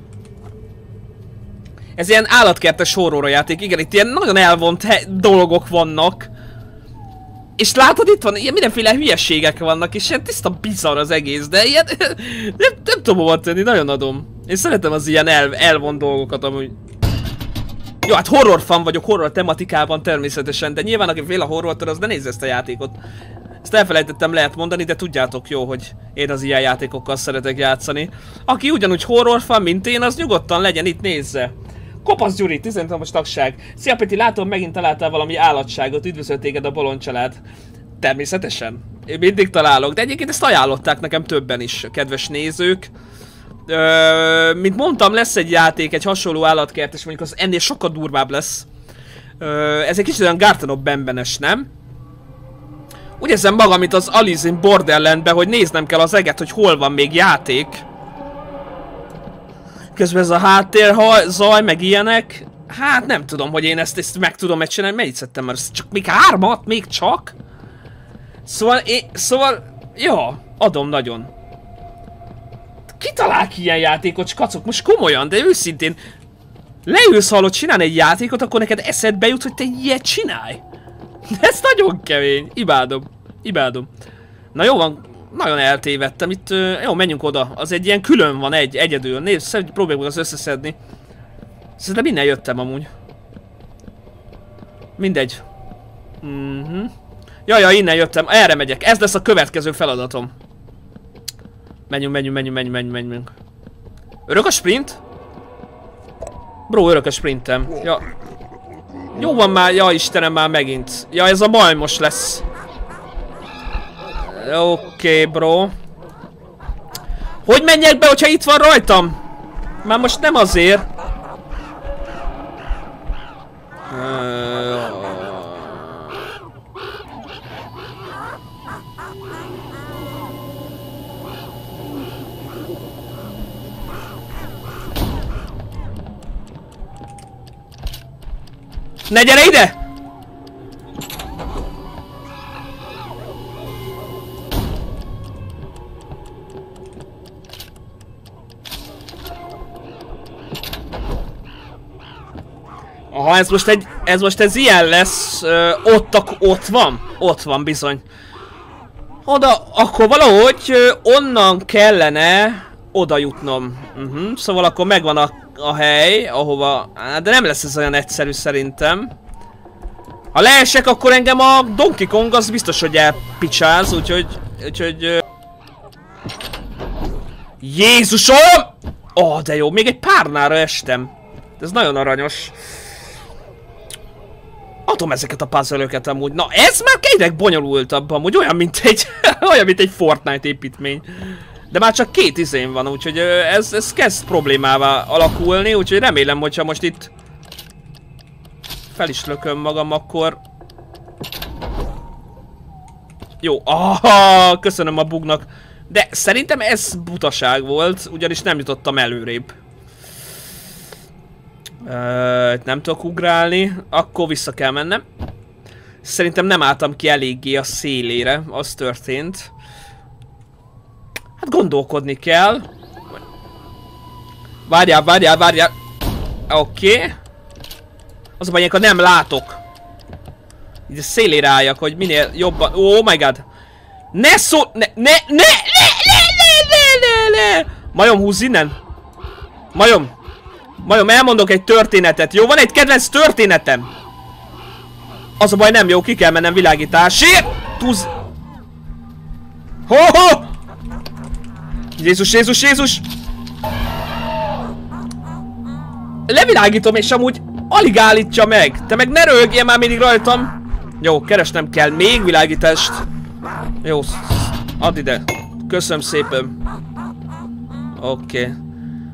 Speaker 1: Ez ilyen állatkertes horror játék, igen, itt ilyen nagyon elvont dolgok vannak. És látod, itt van, ilyen mindenféle hülyeségek vannak, és ilyen tiszta bizarr az egész, de ilyen... nem, nem tudom hova tenni, nagyon adom. Én szeretem az ilyen el, elvont dolgokat amúgy. Jó, hát horror fan vagyok, horror tematikában természetesen, de nyilván aki fél a horrortól, az ne nézze ezt a játékot. Ezt elfelejtettem lehet mondani, de tudjátok jó, hogy én az ilyen játékokkal szeretek játszani. Aki ugyanúgy horror fan, mint én, az nyugodtan legyen itt, nézze. Kopasz Gyuri, tizenöt napos tagság. Szia Peti, látom, megint találtál valami állatságot, üdvözöl téged a Bolond család. Természetesen. Én mindig találok, de egyébként ezt ajánlották nekem többen is, kedves nézők. Ö, mint mondtam, lesz egy játék, egy hasonló állatkert, és mondjuk az ennél sokkal durvább lesz. Ö, ez egy kicsit olyan Garden of Banban-es, nem? Úgy érzem magam, mint az Alice in Borderlandben, hogy néznem kell az eget, hogy hol van még játék. Közben ez a háttér zaj, meg ilyenek. Hát nem tudom, hogy én ezt, ezt meg tudom megcsinálni. Mennyit szedtem már? Csak még hármat? Még csak? Szóval, én, szóval, ja, adom nagyon. Ki talál ki ilyen játékot, skacok? Most komolyan, de őszintén. Leülsz, hallod csinálni egy játékot, akkor neked eszedbe jut, hogy te ilyet csinálj. Ez nagyon kemény. Imádom. Imádom. Na jó van. Nagyon eltévedtem. Itt, jó, menjünk oda. Az egy ilyen külön van, egy, egyedül. Nézd, próbáljuk meg az összeszedni. Szerintem innen jöttem amúgy. Mindegy. Mhm. Jaj, innen jöttem. Erre megyek. Ez lesz a következő feladatom. Menjünk, menjünk, menjünk, menjünk, menjünk, menjünk. Örök a sprint? Bro, örök a sprintem. Ja. Jó van már, ja Istenem, már megint. Ja, ez a majmos lesz. Oké, okay, bro. Hogy menjek be, hogyha itt van rajtam? Már most nem azért. Ne gyere ide! Aha, ez most egy, ez most ez ilyen lesz, ö, ott, ak ott van, ott van bizony. Oda, akkor valahogy ö, onnan kellene oda jutnom. Uh -huh. Szóval akkor megvan a, a hely, ahova, de nem lesz ez olyan egyszerű szerintem. Ha leesek, akkor engem a Donkey Kong az biztos, hogy elpicsáz, úgyhogy, úgyhogy... Ö... Jézusom! Ó, oh, de jó, még egy párnára estem. Ez nagyon aranyos. Adom ezeket a puzzle-öket amúgy. Na, ez már egyre bonyolultabb amúgy, olyan, mint egy, olyan, mint egy Fortnite építmény. De már csak két izén van, úgyhogy ez, ez kezd problémává alakulni, úgyhogy remélem, hogyha most itt fel is lököm magam, akkor... Jó, aha, köszönöm a bugnak. De szerintem ez butaság volt, ugyanis nem jutottam előrébb. Uh, nem tudok ugrálni, akkor vissza kell mennem. Szerintem nem álltam ki eléggé a szélére, az történt. Hát gondolkodni kell. Várjál, várjál, várjál. Oké. Okay. Az a bányék, nem látok. Így a szélére álljak, hogy minél jobban... Oh my god. Ne szó... Ne, ne, ne, ne, ne, ne, ne, ne, ne. Majom, húzz innen. Majom. Majom, elmondok egy történetet. Jó, van egy kedvenc történetem. Az a baj, nem jó, ki kell mennem világításért. Tuz... Ho-ho! Jézus, Jézus, Jézus! Levilágítom, és amúgy Alig állítja meg! Te meg ne röhögjél már mindig rajtam! Jó, keresnem kell még világítást. Jó, add ide. Köszönöm szépen. Oké. Okay.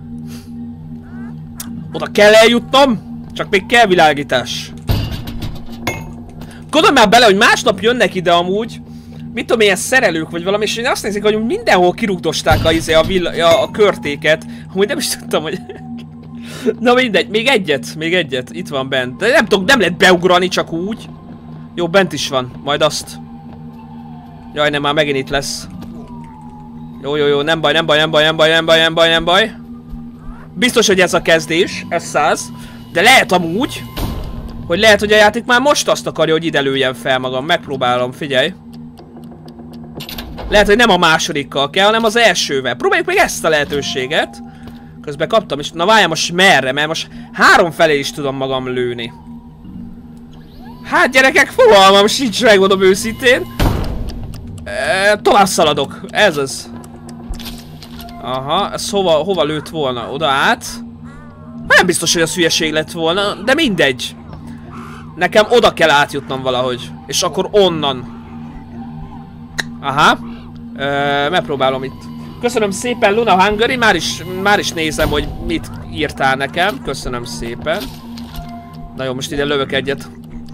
Speaker 1: Oda kell eljutnom, csak még kell világítás. Gondolj már bele, hogy másnap jönnek ide amúgy, mit tudom, ilyen szerelők vagy valami, és én azt nézik, hogy mindenhol kirugdosták a, izé, a, a, a körtéket. Amúgy nem is tudtam, hogy... Na mindegy, még egyet, még egyet, itt van bent. De nem tudom, nem lehet beugrani csak úgy. Jó, bent is van, majd azt. Jaj, nem, már megint itt lesz. Jó, jó, jó, nem baj, nem baj, nem baj, nem baj, nem baj, nem baj, nem baj. Biztos, hogy ez a kezdés, ez száz. De lehet amúgy, hogy lehet, hogy a játék már most azt akarja, hogy ide lőjem fel magam. Megpróbálom, figyelj. Lehet, hogy nem a másodikkal kell, hanem az elsővel. Próbáljuk meg ezt a lehetőséget. Közben kaptam is. Na várjál, most merre? Mert most három felé is tudom magam lőni. Hát gyerekek, fogalmam sincs, megmondom őszintén. E, tovább szaladok. Ez az. Aha, ez hova, hova lőtt volna? Oda át? Nem biztos, hogy az hülyeség lett volna, de mindegy. Nekem oda kell átjutnom valahogy. És akkor onnan. Aha. E, megpróbálom itt. Köszönöm szépen, Luna Hungary. Már is, már is nézem, hogy mit írtál nekem. Köszönöm szépen. Na jó, most ide lövök egyet.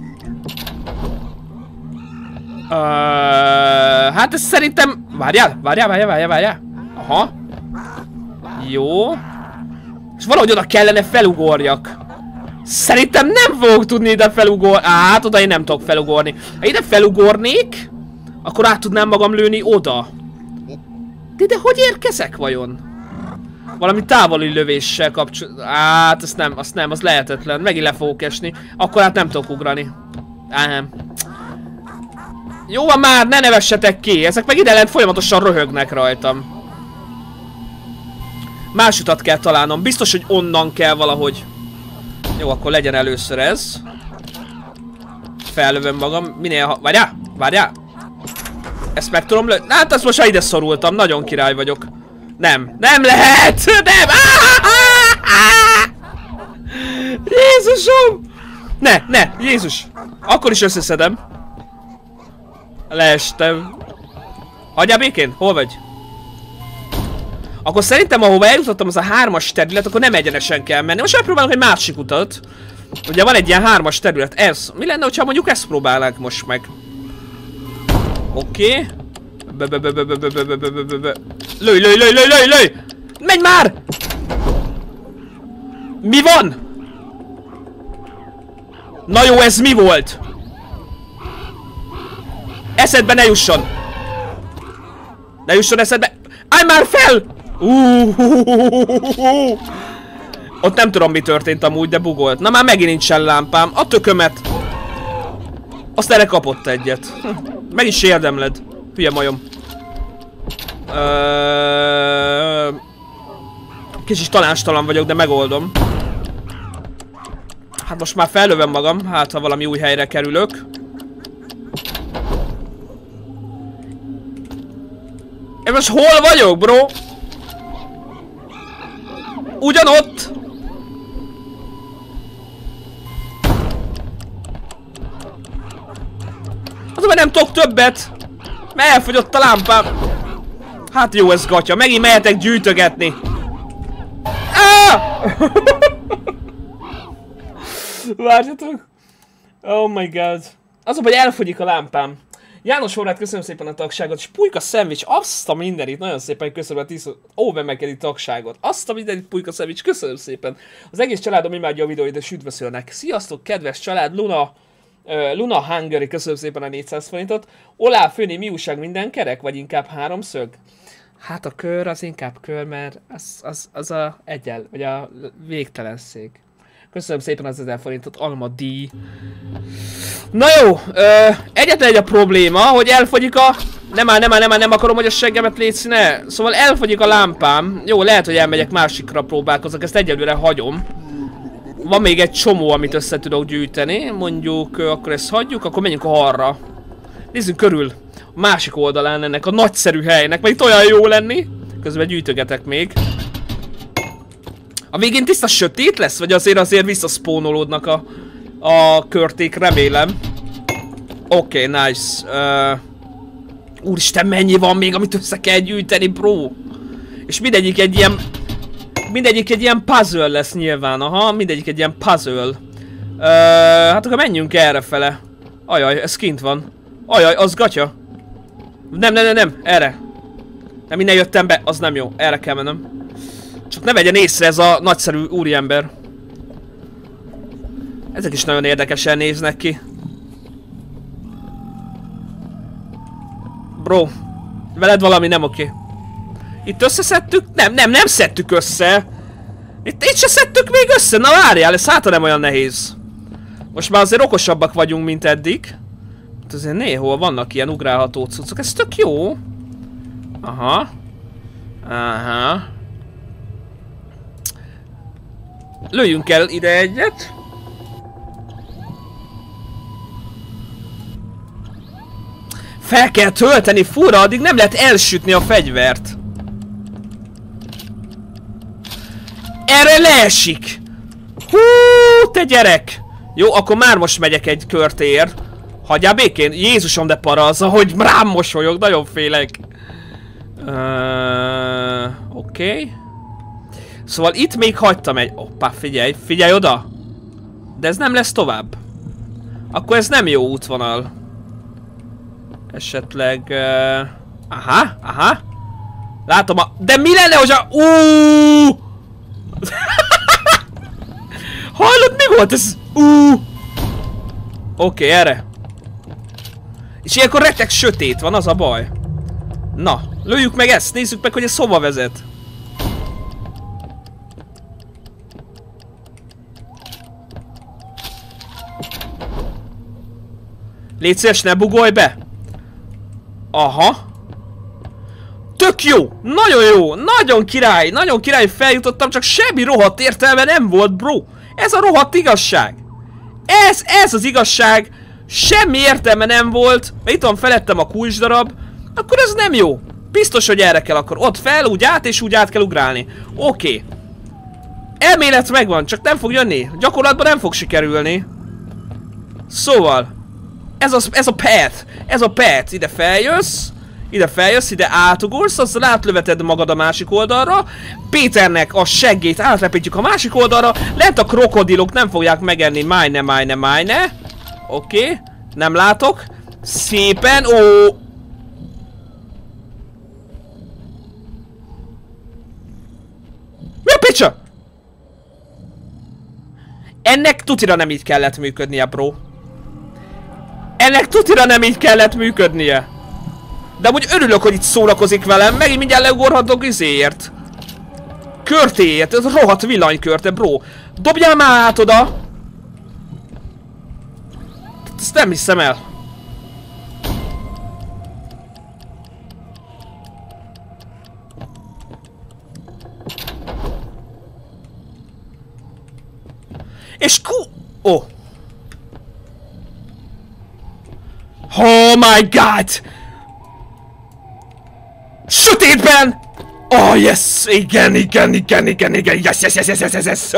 Speaker 1: Uh, hát ez szerintem... Várjál, várjál, várjál, várjál, várjál. Aha. Jó. És valahogy oda kellene felugorjak. Szerintem nem fogok tudni ide felugorni. Á, hát oda én nem tudok felugorni. Ha ide felugornék, akkor át tudnám magam lőni oda. De de hogy érkezek vajon? Valami távoli lövéssel kapcsolatban. Hát azt nem, azt nem, az lehetetlen. Megint le fogok esni. Akkor hát nem tudok ugrani. Áhem. Jó van már, ne nevessetek ki. Ezek meg ide lent folyamatosan röhögnek rajtam. Más utat kell találnom. Biztos, hogy onnan kell valahogy. Jó, akkor legyen először ez. Fellövöm magam. Minél ha... Várjál! Várjál! Ezt meg tudom lőni. Hát azt most ide szorultam. Nagyon király vagyok. Nem. Nem lehet! Nem! Jézusom! Ne, ne! Jézus! Akkor is összeszedem. Leestem. Hagyjál békén? Hol vagy? Akkor szerintem, ahova eljutottam, az a hármas terület, akkor nem egyenesen kell menni. Most megpróbálok egy másik utat. Ugye van egy ilyen hármas terület. Ez. Mi lenne, hogyha mondjuk ezt próbálnánk most meg? Oké. Lőj, lőj, lőj, lőj, lőj, lőj! Menj már! Mi van? Na jó, ez mi volt? Eszedbe ne jusson! Ne jusson eszedbe! Állj már fel! Uh, Ott nem tudom, mi történt amúgy, de bugolt. Na már megint nincsen lámpám. A tökömet! Azt erre kapott egyet. Meg is érdemled. Hülye majom. Ö... Kicsit tanástalan vagyok, de megoldom. Hát most már fellövöm magam, hát ha valami új helyre kerülök. Én most hol vagyok, bro? Ugyanott! Az, mert nem tudok többet! Mert elfogyott a lámpám! Hát jó ez gatya, megint mehetek gyűjtögetni! Ah! Várjatok! Oh my god! Az, hogy elfogyik a lámpám. János Horváth, köszönöm szépen a tagságot, és Pulyka Szendvics, azt a mindenit, nagyon szépen köszönöm a tíz óvemekedi tagságot, azt a mindenit, Pulyka Szendvics, köszönöm szépen. Az egész családom imádja a videóit, és üdvözölnek. Sziasztok, kedves család, Luna, uh, Luna Hungary, köszönöm szépen a négyszáz forintot. Olá, Főni, mi újság, minden kerek, vagy inkább háromszög? Hát a kör az inkább kör, mert az, az, az a egyel, vagy a végtelenség. Köszönöm szépen az ezer forintot, Alma D. Na jó, ö, egyetlen egy a probléma, hogy elfogyik a... Nem áll, nem áll, nem áll, nem akarom, hogy a seggemet létszi, ne. Szóval elfogyik a lámpám. Jó, lehet, hogy elmegyek másikra próbálkozok, ezt egyelőre hagyom. Van még egy csomó, amit össze tudok gyűjteni. Mondjuk, akkor ezt hagyjuk, akkor menjünk arra. Nézzünk körül. A másik oldalán ennek a nagyszerű helynek, mert itt olyan jó lenni. Közben gyűjtögetek még. A végén tiszta sötét lesz? Vagy azért azért visszaszpónolódnak a, a körték, remélem. Oké, okay, nice. Uh, úristen, mennyi van még, amit össze kell gyűjteni, bro? És mindegyik egy ilyen... Mindegyik egy ilyen puzzle lesz nyilván, aha, mindegyik egy ilyen puzzle. Uh, hát akkor menjünk errefele. Ajaj, ez kint van. Ajaj, az gatya. Nem, nem, nem, nem, erre. Nem, innen jöttem be, az nem jó, erre kell mennem. Csak ne vegyen észre ez a nagyszerű úriember. Ezek is nagyon érdekesen néznek ki. Bro, veled valami nem oké. Itt összeszedtük? Nem, nem, nem szedtük össze. Itt, itt se szedtük még össze, na várjál, ez hát nem olyan nehéz. Most már azért okosabbak vagyunk, mint eddig. Azért néhol vannak ilyen ugrálható cuccok, ez tök jó. Aha. Aha. Lőjünk el ide egyet. Fel kell tölteni, fura, addig nem lehet elsütni a fegyvert. Erre leesik. Hú, te gyerek. Jó, akkor már most megyek egy körtér. Hagyjál békén? Jézusom, de para az, ahogy rám mosolyog, nagyon félek. Uh, Oké. Okay. Szóval itt még hagytam egy... Hoppá, figyelj, figyelj oda! De ez nem lesz tovább. Akkor ez nem jó útvonal. Esetleg... Uh... Aha, aha. Látom a... De mi lenne, hogy a... Uuuuh! Hallod, mi volt ez? Uuuuh! Oké, okay, erre. És ilyenkor rettek sötét van, az a baj. Na, lőjük meg ezt, nézzük meg, hogy ez hova vezet. Légy szíves, ne bugolj be! Aha. Tök jó! Nagyon jó! Nagyon király! Nagyon király feljutottam, csak semmi rohadt értelme nem volt, bro! Ez a rohadt igazság! Ez, ez az igazság! Semmi értelme nem volt, mert itt van felettem a kulcsdarab, akkor ez nem jó. Biztos, hogy erre kell akkor. Ott fel, úgy át, és úgy át kell ugrálni. Oké. Okay. Elmélet megvan, csak nem fog jönni. Gyakorlatban nem fog sikerülni. Szóval. Ez a, ez a path. Ez a path. Ide feljössz. Ide feljössz, ide átugorsz, azzal átlöveted magad a másik oldalra. Péternek a seggét átrepítjük a másik oldalra. Lent a krokodilok nem fogják megenni. Májne, májne, májne. Oké. Okay. Nem látok. Szépen. Ó. Mi a picsa? Ennek tutira nem így kellett működnie, bro. Ennek tutira nem így kellett működnie. De amúgy örülök, hogy itt szórakozik velem. Megint mindjárt leugorhatok izéért. Körtéért. Ez rohadt villanykörte, bro. Dobjál már át oda. Ezt nem hiszem el. És ku... Oh. Oh my god! Sötétben! Oh yes! Igen, igen, igen, igen, igen! Yes, yes, yes, yes, yes, yes, yes!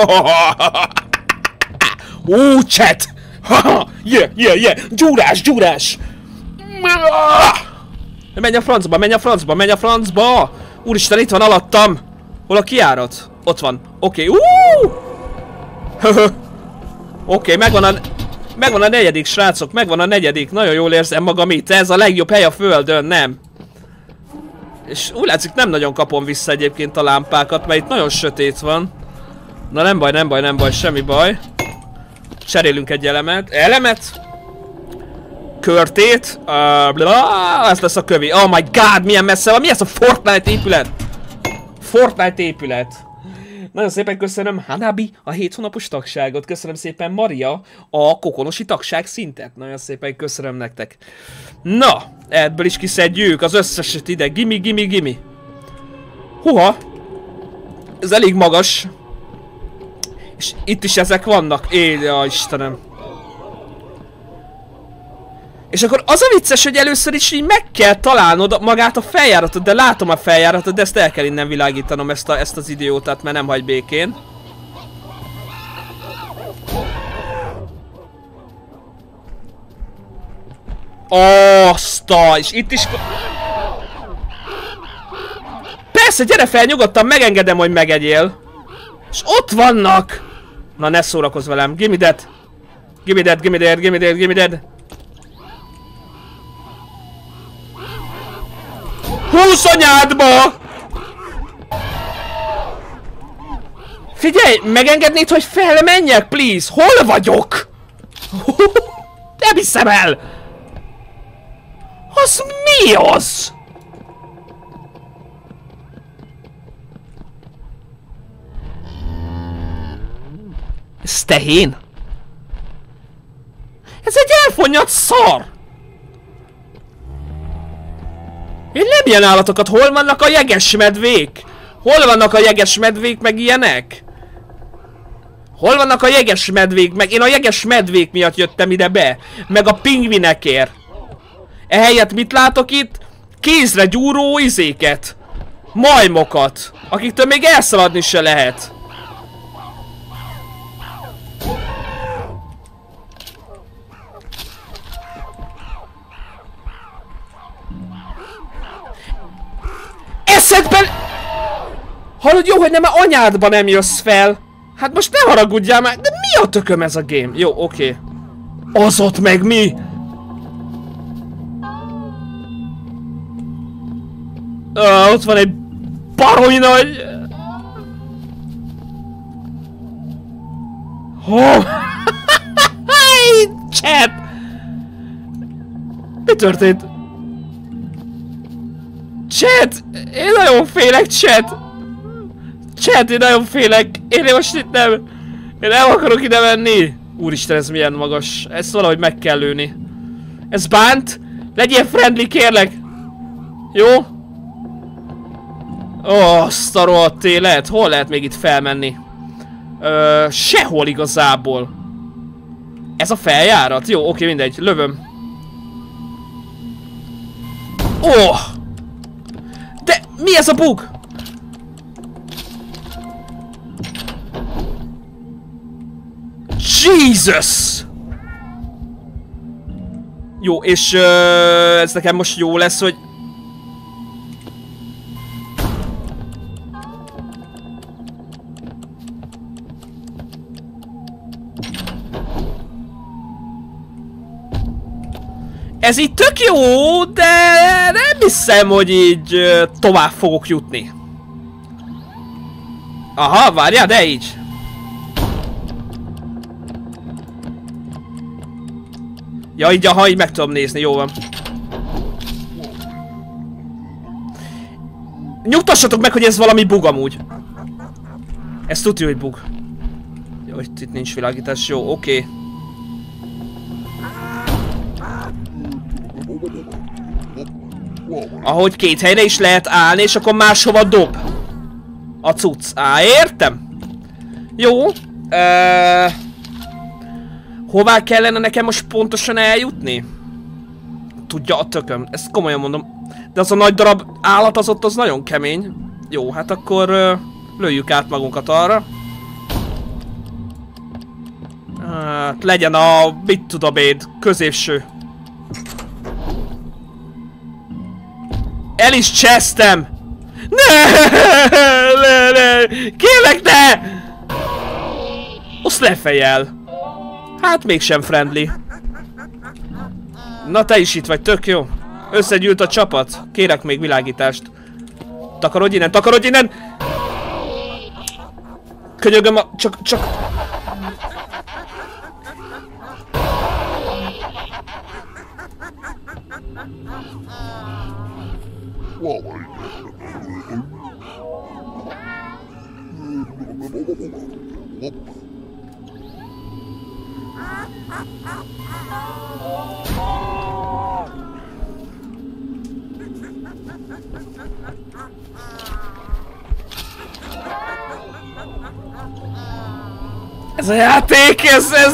Speaker 1: Ó, chat! Yeah, yeah, yeah! Gyúrás, gyúrás! Menj a francba, menj a francba, menj a francba! Úristen, itt van alattam! Hol a kijárat? Ott van. Oké, okay. Oké, okay, megvan a... Megvan a negyedik, srácok, megvan a negyedik. Nagyon jól érzem magam itt. Ez a legjobb hely a földön, nem? És úgy látszik, nem nagyon kapom vissza egyébként a lámpákat, mert itt nagyon sötét van. Na nem baj, nem baj, nem baj, semmi baj. Cserélünk egy elemet. Elemet? Körtét. Uh, blah, ez lesz a kövi. Oh my god, milyen messze van. Mi ez a Fortnite épület? Fortnite épület. Nagyon szépen köszönöm Hanabi a hét hónapos tagságot. Köszönöm szépen Maria a kokonosi tagság szintet. Nagyon szépen köszönöm nektek. Na, ebből is kiszedjük az összeset ide. Gimi, gimi, gimi. Huha. Ez elég magas. És itt is ezek vannak. Éjjjj, Istenem. És akkor az a vicces, hogy először is így meg kell találnod magát a feljáratot, de látom a feljáratot, de ezt el kell innen világítanom, ezt, a, ezt az idiótát, mert nem hagy békén. Azt a... És itt is... Persze, gyere fel, nyugodtan, megengedem, hogy megegyél. És ott vannak! Na, ne szórakozz velem. Gimme that. Gimme that, gimme that, gimme that, gimme that. Húsz anyádba! Figyelj, megengednéd, hogy felmenjek, please? Hol vagyok? Nem hiszem el! Az mi az? Ez tehén? Ez egy elfonnyat szar! Én nem ilyen állatokat, hol vannak a jegesmedvék? Hol vannak a jegesmedvék, meg ilyenek? Hol vannak a jegesmedvék, meg én a jegesmedvék miatt jöttem ide be, meg a pingvinekért. Ehelyett mit látok itt? Kézre gyúró izéket. Majmokat, akiktől még elszaladni se lehet. Eszedben... Hallod, jó, hogy nem, mert anyádba nem jössz fel. Hát most ne haragudjál már, de mi a tököm ez a game? Jó, oké. Okay. Az ott meg mi? Uh, ott van egy baromi nagy... Oh. Chat! Mi történt? Chat! Én nagyon félek, chat! Chat, én nagyon félek! Én most itt nem... Én nem akarok ide menni! Úristen, ez milyen magas. Ezt valahogy meg kell lőni. Ez bánt? Legyél friendly, kérlek! Jó? Ó, azt a rohadt élet. Hol lehet még itt felmenni? Ö, sehol igazából. Ez a feljárat? Jó, oké, mindegy. Lövöm. Ó! Oh. De mi ez a bug? Jesus! Jó, és uh, ez nekem most jó lesz, hogy... Ez így tök jó, de nem hiszem, hogy így uh, tovább fogok jutni. Aha, várjál, de így. Ja, így, aha, így meg tudom nézni, jó van. Nyugtassatok meg, hogy ez valami bug amúgy. Ez tudja, hogy bug. Jó, itt, itt nincs világítás, jó, oké. Okay. Ahogy két helyre is lehet állni, és akkor máshova dob a cucc. Á, értem. Jó. Uh, hová kellene nekem most pontosan eljutni? Tudja a tököm. Ezt komolyan mondom. De az a nagy darab állat az ott az nagyon kemény. Jó, hát akkor uh, lőjük át magunkat arra. Hát legyen a, mit tudom én, középső. El is csesztem! Ne, ne, ne! Kérlek, ne! Azt lefejel. Hát mégsem friendly. Na te is itt vagy, tök jó. Összegyűlt a csapat. Kérek még világítást. Takarodj innen, takarodj innen! Könyögöm a... csak... csak... Ez a játék, ez, ez...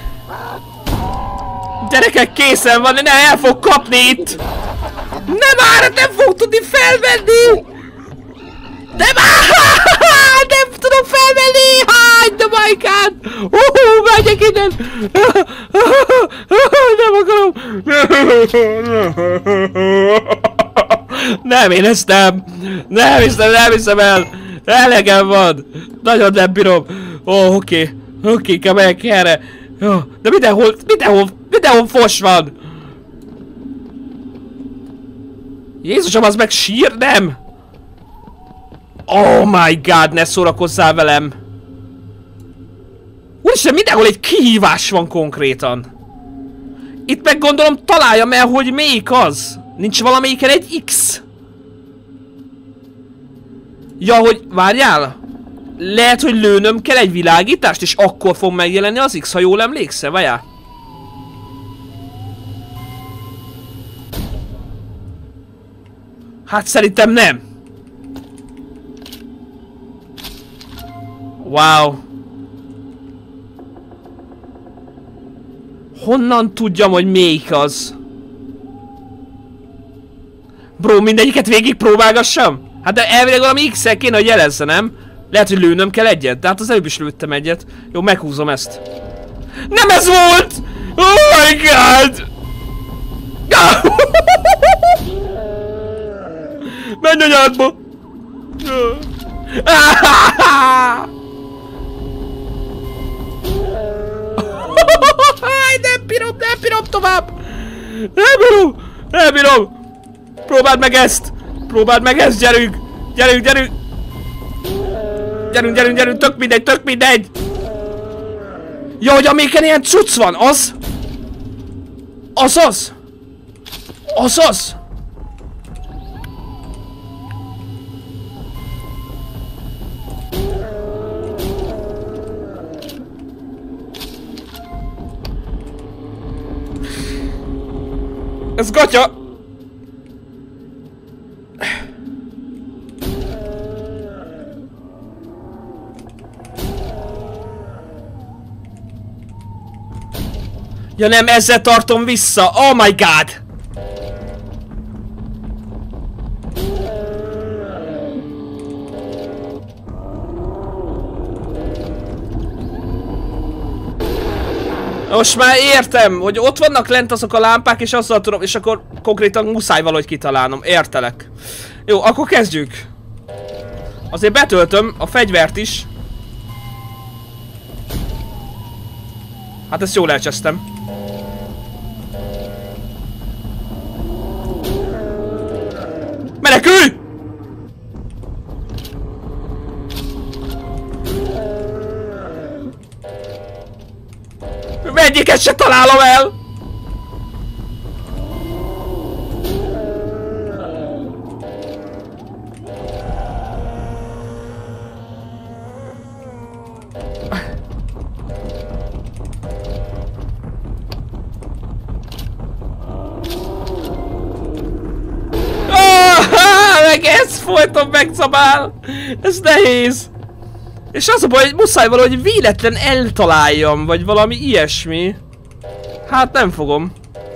Speaker 1: Gyerekek, készen van, ne, el fog kapni itt! Nem már, nem fog tudni felvenni! De már! Nem tudom felvenni! Hagyd a majkát! Uhú, megyek innen! Nem akarom! Nem Nem, én ezt nem. Nem hiszem, nem hiszem el. Elegem van. Nagyon nem bírom. Ó, oh, oké. Okay. Oké, okay, kell megyek erre. Oh, de mindenhol, mindenhol, mindenhol fos van. Jézusom, az meg sír? Nem. Oh my god, ne szórakozzál velem. Úristen, mindenhol egy kihívás van konkrétan. Itt meg gondolom találjam el, hogy melyik az. Nincs valamelyiken egy X. Ja, hogy várjál. Lehet, hogy lőnöm kell egy világítást, és akkor fog megjelenni az X, ha jól emlékszel, várjál. Hát szerintem nem. Wow. Honnan tudjam, hogy melyik az? Bro, mindegyiket végig próbálgassam? Hát de elvileg valami X-el kéne, hogy jelezze, nem? Lehet, hogy lőnöm kell egyet, de hát az előbb is lőttem egyet. Jó, meghúzom ezt. Nem ez volt! Oh my god! Menj a nyádba! Nem bírom, nem bírom tovább! Nem bírom! Nem bírom! Próbáld meg ezt! Próbáld meg ezt, gyerünk! Gyerünk, gyerünk! Gyerünk, gyerünk, gyerünk, tök mindegy, tök mindegy! Ja, hogy amelyiken ilyen cucc van, az? Az az! Az az! Ez gatya! Ja nem, ezzel tartom vissza! Oh my god! Most már értem, hogy ott vannak lent azok a lámpák, és azzal tudom, és akkor konkrétan muszáj valahogy kitalálnom. Értelek. Jó, akkor kezdjük. Azért betöltöm a fegyvert is. Hát ezt jól elcsesztem. Menekülj! Egyiket se találom el! Meg ez folyton megszabál! Ez nehéz! És az a baj, hogy muszáj valahogy véletlen eltaláljam, vagy valami ilyesmi. Hát nem fogom.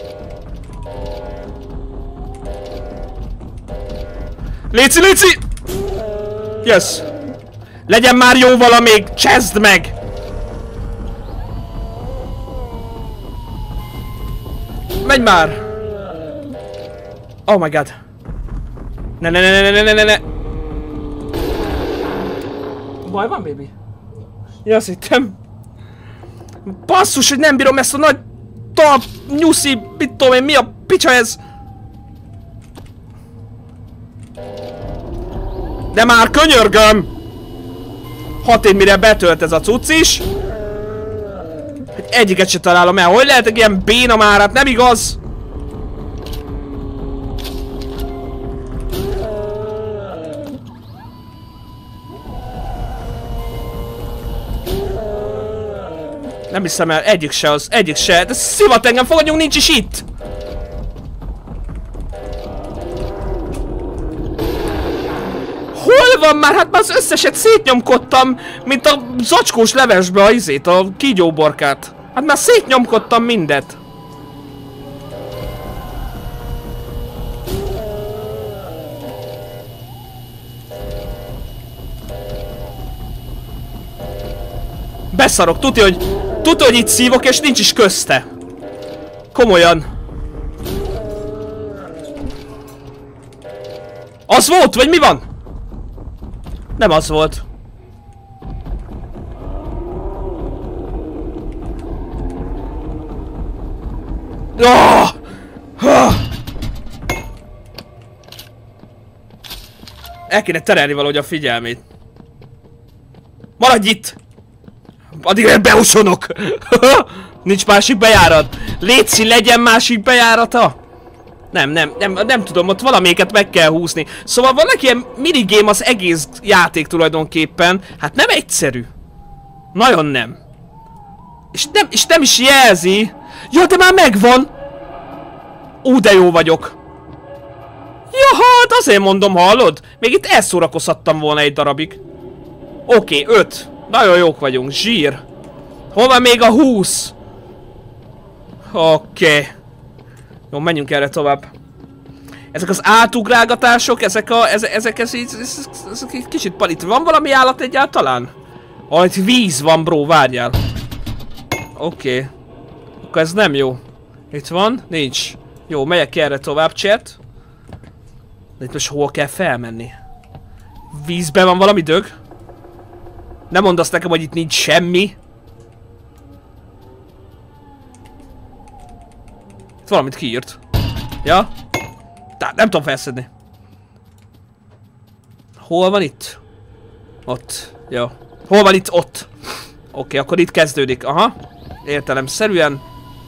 Speaker 1: Léci, léci! Yes! Legyen már jó valamelyik, cseszd meg! Menj már! Oh my god! Ne ne ne ne ne ne ne ne! Baj van, baby? Ja, azt hittem. Basszus, hogy nem bírom ezt a nagy talp, nyuszi, mit tudom én, mi a picsa ez? De már könyörgöm! Hat év mire betölt ez a cucc is. Egyiket se találom el. Hogy lehet egy ilyen béna már? Hát nem igaz? Nem hiszem el, egyik se az, egyik se. De szivat engem, fogadjunk, nincs is itt! Hol van már? Hát már az összeset szétnyomkodtam, mint a zacskós levesbe a izét, a kígyóborkát. Hát már szétnyomkodtam mindet. Beszarok, tudja, hogy tudja, hogy itt szívok, és nincs is közte. Komolyan. Az volt, vagy mi van? Nem az volt. Oh! Oh! El kéne terelni valahogy a figyelmét. Maradj itt! Addigra beusonok! Nincs másik bejárat. Léci, legyen másik bejárata! Nem, nem, nem, nem tudom, ott valamelyiket meg kell húzni. Szóval vannak ilyen minigame az egész játék tulajdonképpen. Hát nem egyszerű. Nagyon nem. És nem, és nem is jelzi. Ja, de már megvan! Ú, de jó vagyok. Ja, hát azért mondom, hallod? Még itt elszórakozhattam volna egy darabig. Oké, okay, öt. Nagyon jók vagyunk, zsír. Hol van még a húsz? Oké. Okay. Jó, menjünk erre tovább. Ezek az átugrálgatások, ezek a... Ezek, ezek, ez, ez, ez, ezek egy kicsit palit. Van valami állat egyáltalán? Ah, itt víz van, bro, várjál. Oké. Okay. Akkor ez nem jó. Itt van? Nincs. Jó, megyek erre tovább, chat. De itt most hol kell felmenni? Vízben van valami dög? Nem mondd azt nekem, hogy itt nincs semmi. Itt valamit kiírt. Ja? Tehát nem tudom felszedni. Hol van itt? Ott. Jó. Hol van itt? Ott. Oké, okay, akkor itt kezdődik. Aha. Értelemszerűen.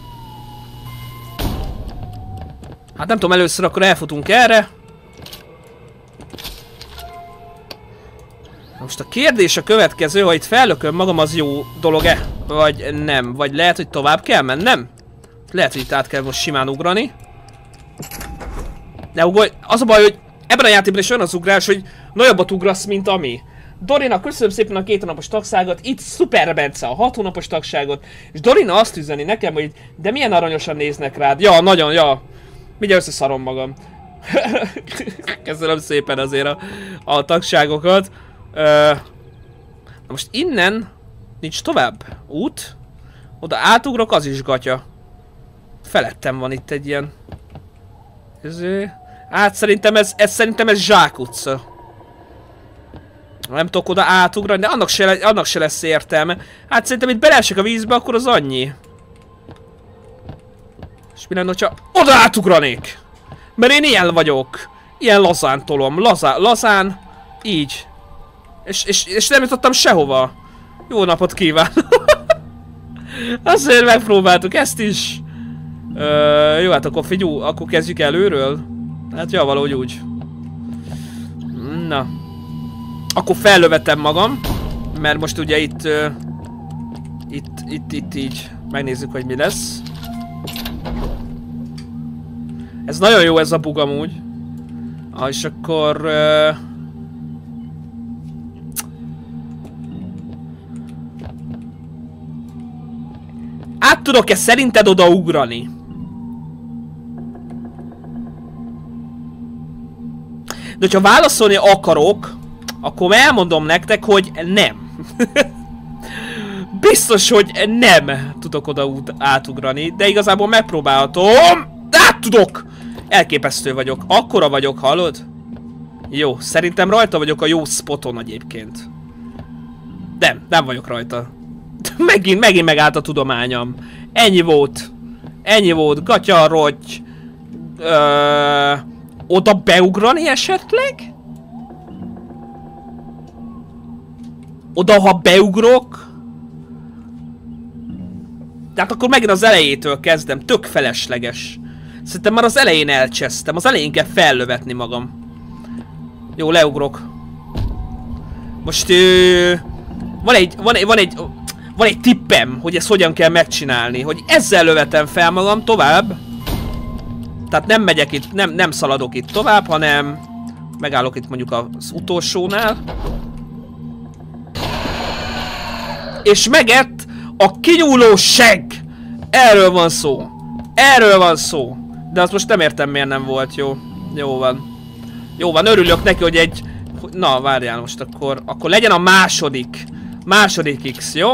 Speaker 1: Hát nem tudom, először akkor elfutunk erre. Most a kérdés a következő, hogy itt fellököm magam, az jó dolog-e? Vagy nem? Vagy lehet, hogy tovább kell mennem? Lehet, hogy itt át kell most simán ugrani. Ne ugorj! Az a baj, hogy ebben a játékban is olyan az ugrás, hogy nagyobbat ugrasz, mint ami. Dorina, köszönöm szépen a két hónapos tagságot, itt Szuper Bence a hat hónapos tagságot, és Dorina azt üzeni nekem, hogy de milyen aranyosan néznek rád. Ja, nagyon, ja. Mindjárt összeszarom magam. Köszönöm szépen azért a, a tagságokat. Ö, na most innen nincs tovább út. Oda átugrok, az is gatya. Felettem van itt egy ilyen. Ez, hát szerintem ez, ez szerintem ez zsákutca. Nem tudok oda átugrani, de annak se, annak se lesz értelme. Hát szerintem itt beleesek a vízbe, akkor az annyi. És mi lenne, hogyha oda átugranék? Mert én ilyen vagyok. Ilyen lazán tolom. Lazán, lazán. Így. És, és, és nem jutottam sehova. Jó napot kívánok. Azért megpróbáltuk ezt is. Ö, jó, hát akkor figyú, akkor kezdjük előről. Hát ja, valahogy úgy. Na. Akkor fellövetem magam. Mert most ugye itt... Uh, itt, itt, itt így. Megnézzük, hogy mi lesz. Ez nagyon jó ez a bug amúgy. Ah, és akkor... Uh, át tudok-e szerinted odaugrani? De hogyha válaszolni akarok, akkor elmondom nektek, hogy nem. Biztos, hogy nem tudok oda átugrani, de igazából megpróbálhatom. Át tudok! Elképesztő vagyok. Akkora vagyok, hallod? Jó, szerintem rajta vagyok a jó spoton egyébként. Nem, nem vagyok rajta. Megint, megint megállt a tudományom. Ennyi volt. Ennyi volt. Gatya, rotty. Ö, oda beugrani esetleg? Oda, ha beugrok? Tehát akkor megint az elejétől kezdem. Tök felesleges. Szerintem már az elején elcsesztem. Az elején kell fellövetni magam. Jó, leugrok. Most... Ö, van egy... Van egy... Van egy Van egy tippem, hogy ezt hogyan kell megcsinálni, hogy ezzel lövetem fel magam tovább. Tehát nem megyek itt, nem, nem szaladok itt tovább, hanem megállok itt mondjuk az utolsónál. És megett a kinyúló segg! Erről van szó. Erről van szó. De azt most nem értem, miért nem volt jó. Jó van. Jó van, örülök neki, hogy egy... Na, várjál most akkor. Akkor legyen a második. Második X, jó?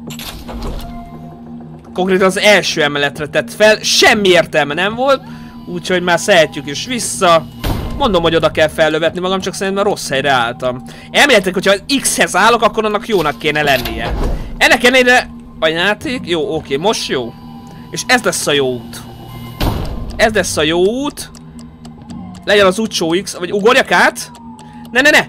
Speaker 1: Konkrétan az első emeletre tett fel. Semmi értelme nem volt. Úgyhogy már szeretjük is vissza. Mondom, hogy oda kell fellövetni magam, csak szerintem rossz helyre álltam. Elméletek, hogyha X-hez állok, akkor annak jónak kéne lennie. Ennek ellenére a játék, jó, oké, most jó. És ez lesz a jó út. Ez lesz a jó út. Legyen az utcsó X, vagy ugorjak át? Ne, ne, ne!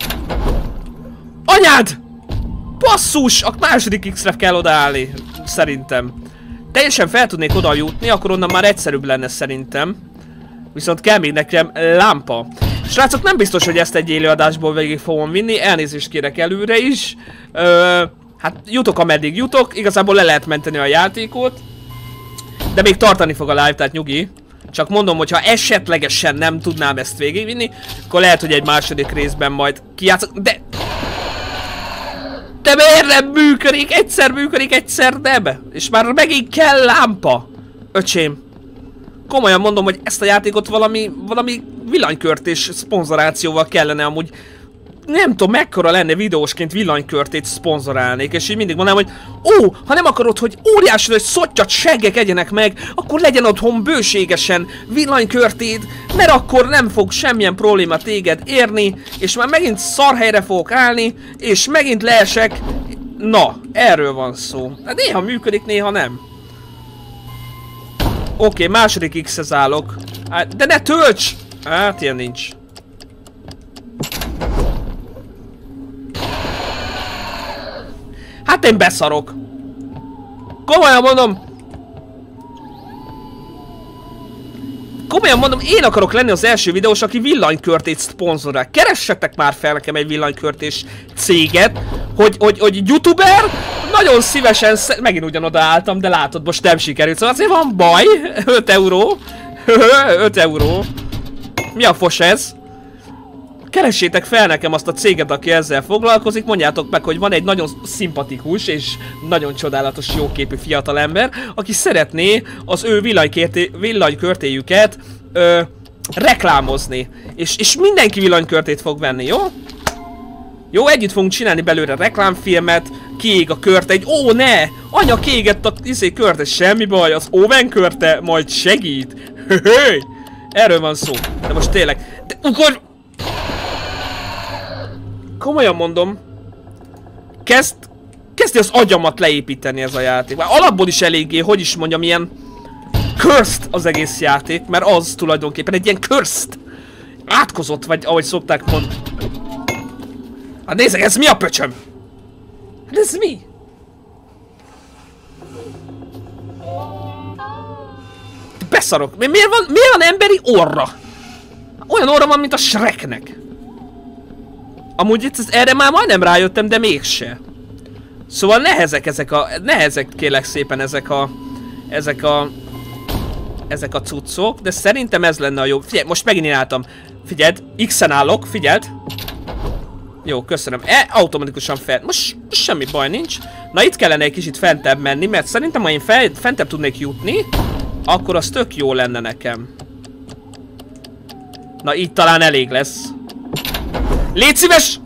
Speaker 1: Anyád! Basszus! A második X-re kell odaállni, szerintem. Teljesen fel tudnék oda jutni, akkor onnan már egyszerűbb lenne szerintem. Viszont kell még nekem lámpa. Srácok, nem biztos, hogy ezt egy élőadásból végig fogom vinni, elnézést kérek előre is. Ö, hát jutok, ameddig jutok, igazából le lehet menteni a játékot. De még tartani fog a live, tehát nyugi. Csak mondom, hogy ha esetlegesen nem tudnám ezt végigvinni, akkor lehet, hogy egy második részben majd kijátszok, de... De miért nem működik? Egyszer működik, egyszer nem. És már megint kell lámpa. Öcsém. Komolyan mondom, hogy ezt a játékot valami, valami villanykörtés szponzorációval kellene amúgy... Nem tudom, mekkora lenne videósként villanykörtét szponzorálnék, és így mindig mondanám, hogy ó, ha nem akarod, hogy óriási nagy szottyat seggek egyenek meg, akkor legyen otthon bőségesen villanykörtét, mert akkor nem fog semmilyen probléma téged érni, és már megint szar helyre fogok állni, és megint leesek. Na, erről van szó. Néha működik, néha nem. Oké, okay, második X-hez állok. De ne tölts! Hát, ilyen nincs. Hát én beszarok. Komolyan mondom. Komolyan mondom, én akarok lenni az első videós, aki villanykörtét szponzorál. Keressetek már fel nekem egy villanykörtés céget, hogy, hogy, hogy youtuber, nagyon szívesen, megint ugyanoda álltam, de látod, most nem sikerült, szóval azért van baj. öt euró. öt euró. Mi a fos ez? Keressétek fel nekem azt a céget, aki ezzel foglalkozik, mondjátok meg, hogy van egy nagyon szimpatikus és nagyon csodálatos, jóképű fiatalember, aki szeretné az ő villanykörtéjüket ö, reklámozni. És, és mindenki villanykörtét fog venni, jó? Jó, együtt fogunk csinálni belőle reklámfilmet, kiég a körte, egy ó ne! Anya kiégett a izé körte, semmi baj, az Owen körte majd segít. Höhöj! Erről van szó. De most tényleg, de ugor... Komolyan mondom, kezd, kezdi az agyamat leépíteni ez a játék. Már alapból is eléggé, hogy is mondjam, ilyen cursed az egész játék, mert az tulajdonképpen egy ilyen cursed. Átkozott, vagy ahogy szokták mondani. Hát nézzek, ez mi a pöcsöm? Hát ez mi? Beszarok. Miért van, miért van emberi orra? Olyan orra van, mint a Shreknek. Amúgy itt erre már majdnem rájöttem, de mégse. Szóval nehezek ezek a... Nehezek kérlek szépen ezek a... Ezek a... Ezek a cuccok, de szerintem ez lenne a jó. Figyelj, most megint én álltam. Figyeld, X-en állok, figyeld. Jó, köszönöm. E, automatikusan fel. Most, most semmi baj nincs. Na itt kellene egy kicsit fentebb menni, mert szerintem ha én fel, fentebb tudnék jutni, akkor az tök jó lenne nekem. Na így talán elég lesz. Légy szíves!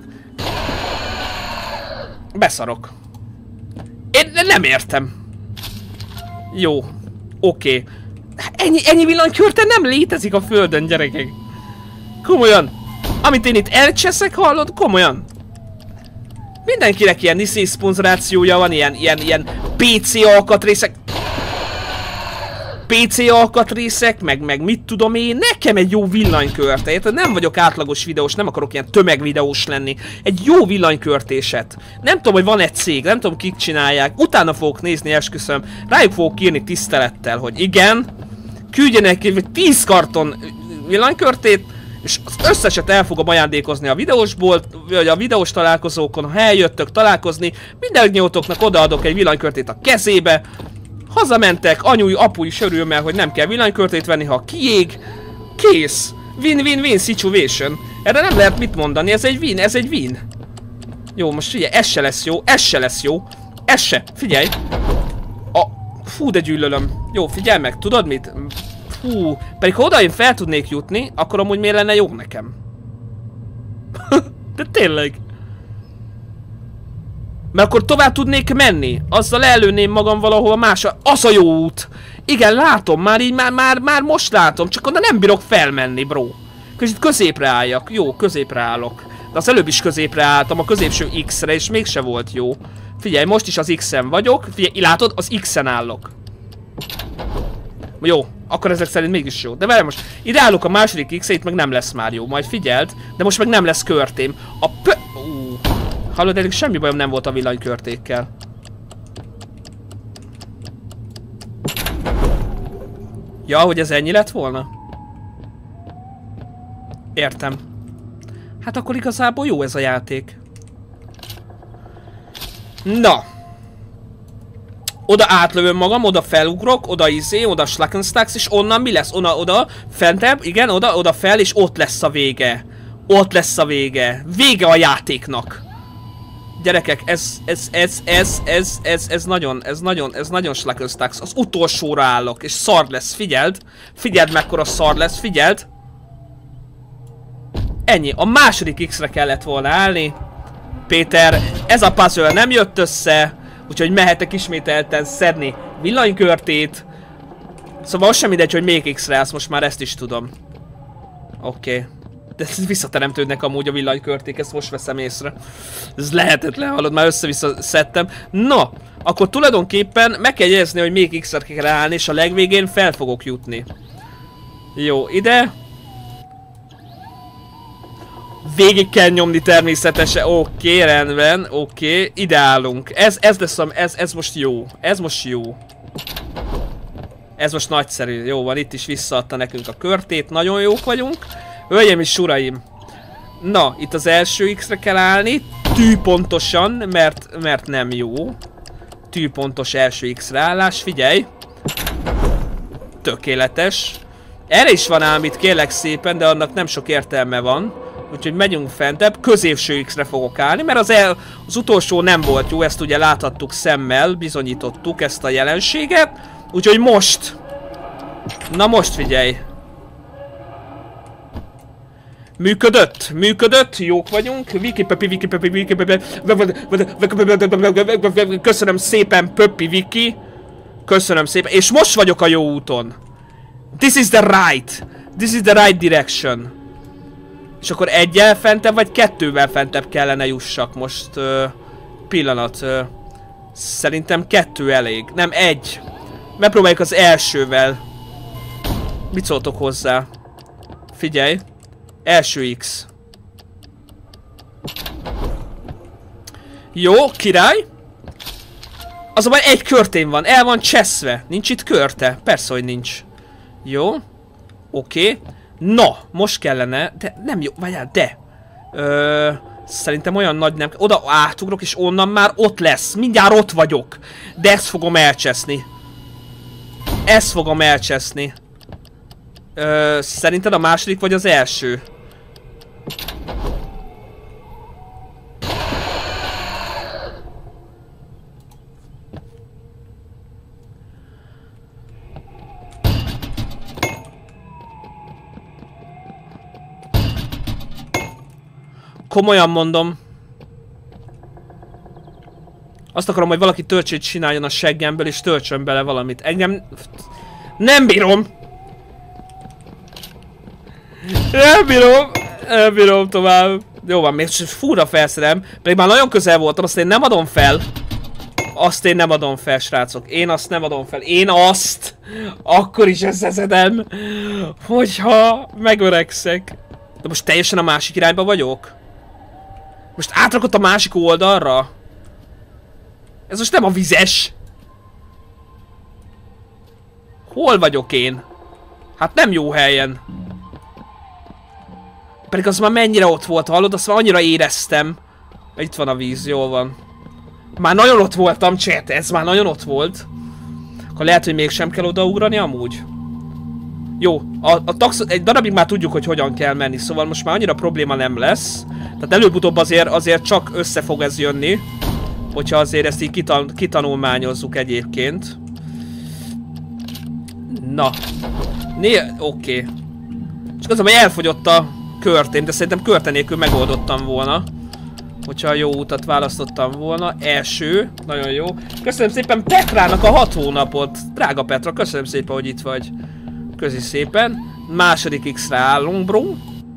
Speaker 1: Beszarok. Én nem értem. Jó. Oké. Okay. Ennyi, ennyi villanykörte nem létezik a földön, gyerekek. Komolyan. Amit én itt elcseszek, hallod? Komolyan. Mindenkinek ilyen niszé szponzorációja van, ilyen, ilyen, ilyen pé cé alkatrészek. pé cé alkatrészek, meg, meg mit tudom én, nekem egy jó villanykörte, érted? Nem vagyok átlagos videós, nem akarok ilyen tömegvideós lenni. Egy jó villanykörtéset. Nem tudom, hogy van egy cég, nem tudom, kik csinálják. Utána fogok nézni, esküszöm. Rájuk fogok írni tisztelettel, hogy igen, küldjenek egy tíz karton villanykörtét, és az összeset el fogom ajándékozni a videósból, vagy a videós találkozókon, ha eljöttök találkozni, mindennyiótoknak odaadok egy villanykörtét a kezébe. Hazamentek, anyuj, apuj is örül, mert hogy nem kell villanykörtét venni, ha kiég. Kész. Win-win-win situation. Erre nem lehet mit mondani, ez egy win, ez egy win. Jó, most figyelj, ez se lesz jó, ez se lesz jó. Ez se, figyelj. A... Fú, de gyűlölöm. Jó, figyelj meg, tudod mit? Fú, pedig ha oda én fel tudnék jutni, akkor amúgy miért lenne jó nekem? De tényleg. Mert akkor tovább tudnék menni. Azzal előném magam valahol másra. Az a jó út. Igen, látom. Már így, már, már, már most látom. Csak oda nem bírok felmenni, bro. Kicsit középre álljak. Jó, középre állok. De az előbb is középre álltam, a középső X-re, és mégse volt jó. Figyelj, most is az X-en vagyok. Figyelj, látod, az X-en állok. Jó, akkor ezek szerint mégis jó. De várj most, ide állok a második X-re, itt meg nem lesz már jó. Majd figyeld, de most meg nem lesz körtém. A pö... Uh. Hallod, eddig semmi bajom nem volt a villanykörtékkel. Ja, hogy ez ennyi lett volna? Értem. Hát akkor igazából jó ez a játék. Na. Oda átlövöm magam, oda felugrok, oda izé, oda Schlackenstacks, és onnan mi lesz? Oda, oda, fentebb, igen, oda, oda fel, és ott lesz a vége. Ott lesz a vége. Vége a játéknak. Gyerekek, ez, ez, ez, ez, ez, ez, ez nagyon, ez nagyon, ez nagyon Schlackenstacks. Az utolsóra állok, és szar lesz, figyeld. Figyeld mekkora szar lesz, figyeld. Ennyi, a második X-re kellett volna állni. Péter, ez a puzzle nem jött össze, úgyhogy mehetek ismételten szedni villanykörtét. Szóval az sem mindegy, hogy még X-re állsz, most már ezt is tudom. Oké. Okay. De visszateremtődnek amúgy a villanykörték, ezt most veszem észre. Ez lehetetlen, hallod, már össze-vissza szedtem. Na, akkor tulajdonképpen meg kell jegyezni, hogy még X-re kell állni, és a legvégén fel fogok jutni. Jó, ide. Végig kell nyomni természetesen. Oké, okay, rendben, oké, okay, ide állunk. Ez, ez lesz, ez, ez most jó. Ez most jó. Ez most nagyszerű. Jó van, itt is visszaadta nekünk a körtét. Nagyon jók vagyunk. Hölgyeim és uraim. Na, itt az első X-re kell állni. Tűpontosan, mert, mert nem jó. Tűpontos első X-re állás. Figyelj. Tökéletes. Erre is van ám itt, kérlek szépen, de annak nem sok értelme van. Úgyhogy megyünk fentebb, középső X-re fogok állni, mert az, el, az utolsó nem volt jó, ezt ugye láthattuk szemmel, bizonyítottuk ezt a jelenséget. Úgyhogy most. Na most figyelj. Működött, működött, jók vagyunk. Viki Pöppi, Viki Pöppi, Viki Pöppi. Köszönöm szépen, Pöppi Viki. Köszönöm szépen, és most vagyok a jó úton. This is the right. This is the right direction. És akkor egyel fentebb, vagy kettővel fentebb kellene jussak most. Uh, pillanat. Uh, szerintem kettő elég. Nem, egy. Megpróbáljuk az elsővel. Mit szóltok hozzá? Figyelj. Első X. Jó, király. Azonban egy körtén van. El van cseszve. Nincs itt körte. Persze, hogy nincs. Jó. Oké. Okay. Na, most kellene, de nem jó, várjál, de Ö, szerintem olyan nagy nem, oda átugrok és onnan már ott lesz, mindjárt ott vagyok. De ezt fogom elcseszni. Ezt fogom elcseszni. Ö, szerinted a második vagy az első? Komolyan mondom. Azt akarom, hogy valaki töltsét csináljon a seggemből, és töltsön bele valamit. Engem... Nem bírom! Nem bírom! Nem bírom tovább. Jó van, még fúra felszerem. Pedig már nagyon közel voltam, azt én nem adom fel. Azt én nem adom fel, srácok. Én azt nem adom fel. Én azt akkor is összeszedem, hogyha megöregszek. De most teljesen a másik irányba vagyok? Most átrakott a másik oldalra? Ez most nem a vizes. Hol vagyok én? Hát nem jó helyen. Pedig az már mennyire ott volt, hallod? Azt már annyira éreztem. Itt van a víz, jól van. Már nagyon ott voltam, chat, ez már nagyon ott volt. Akkor lehet, hogy mégsem kell odaugrani amúgy. Jó, a, a tax egy darabig már tudjuk, hogy hogyan kell menni, szóval most már annyira probléma nem lesz. Tehát előbb-utóbb azért, azért csak össze fog ez jönni. Hogyha azért ezt így kitan kitanulmányozzuk egyébként. Na. Né Oké. Okay. Csak az, hogy elfogyott a körtén, de szerintem körte nélkül megoldottam volna. Hogyha a jó utat választottam volna. Első. Nagyon jó. Köszönöm szépen Petrának a hat hónapot. Drága Petra, köszönöm szépen, hogy itt vagy. Köszi szépen. Második X-re állunk, bro.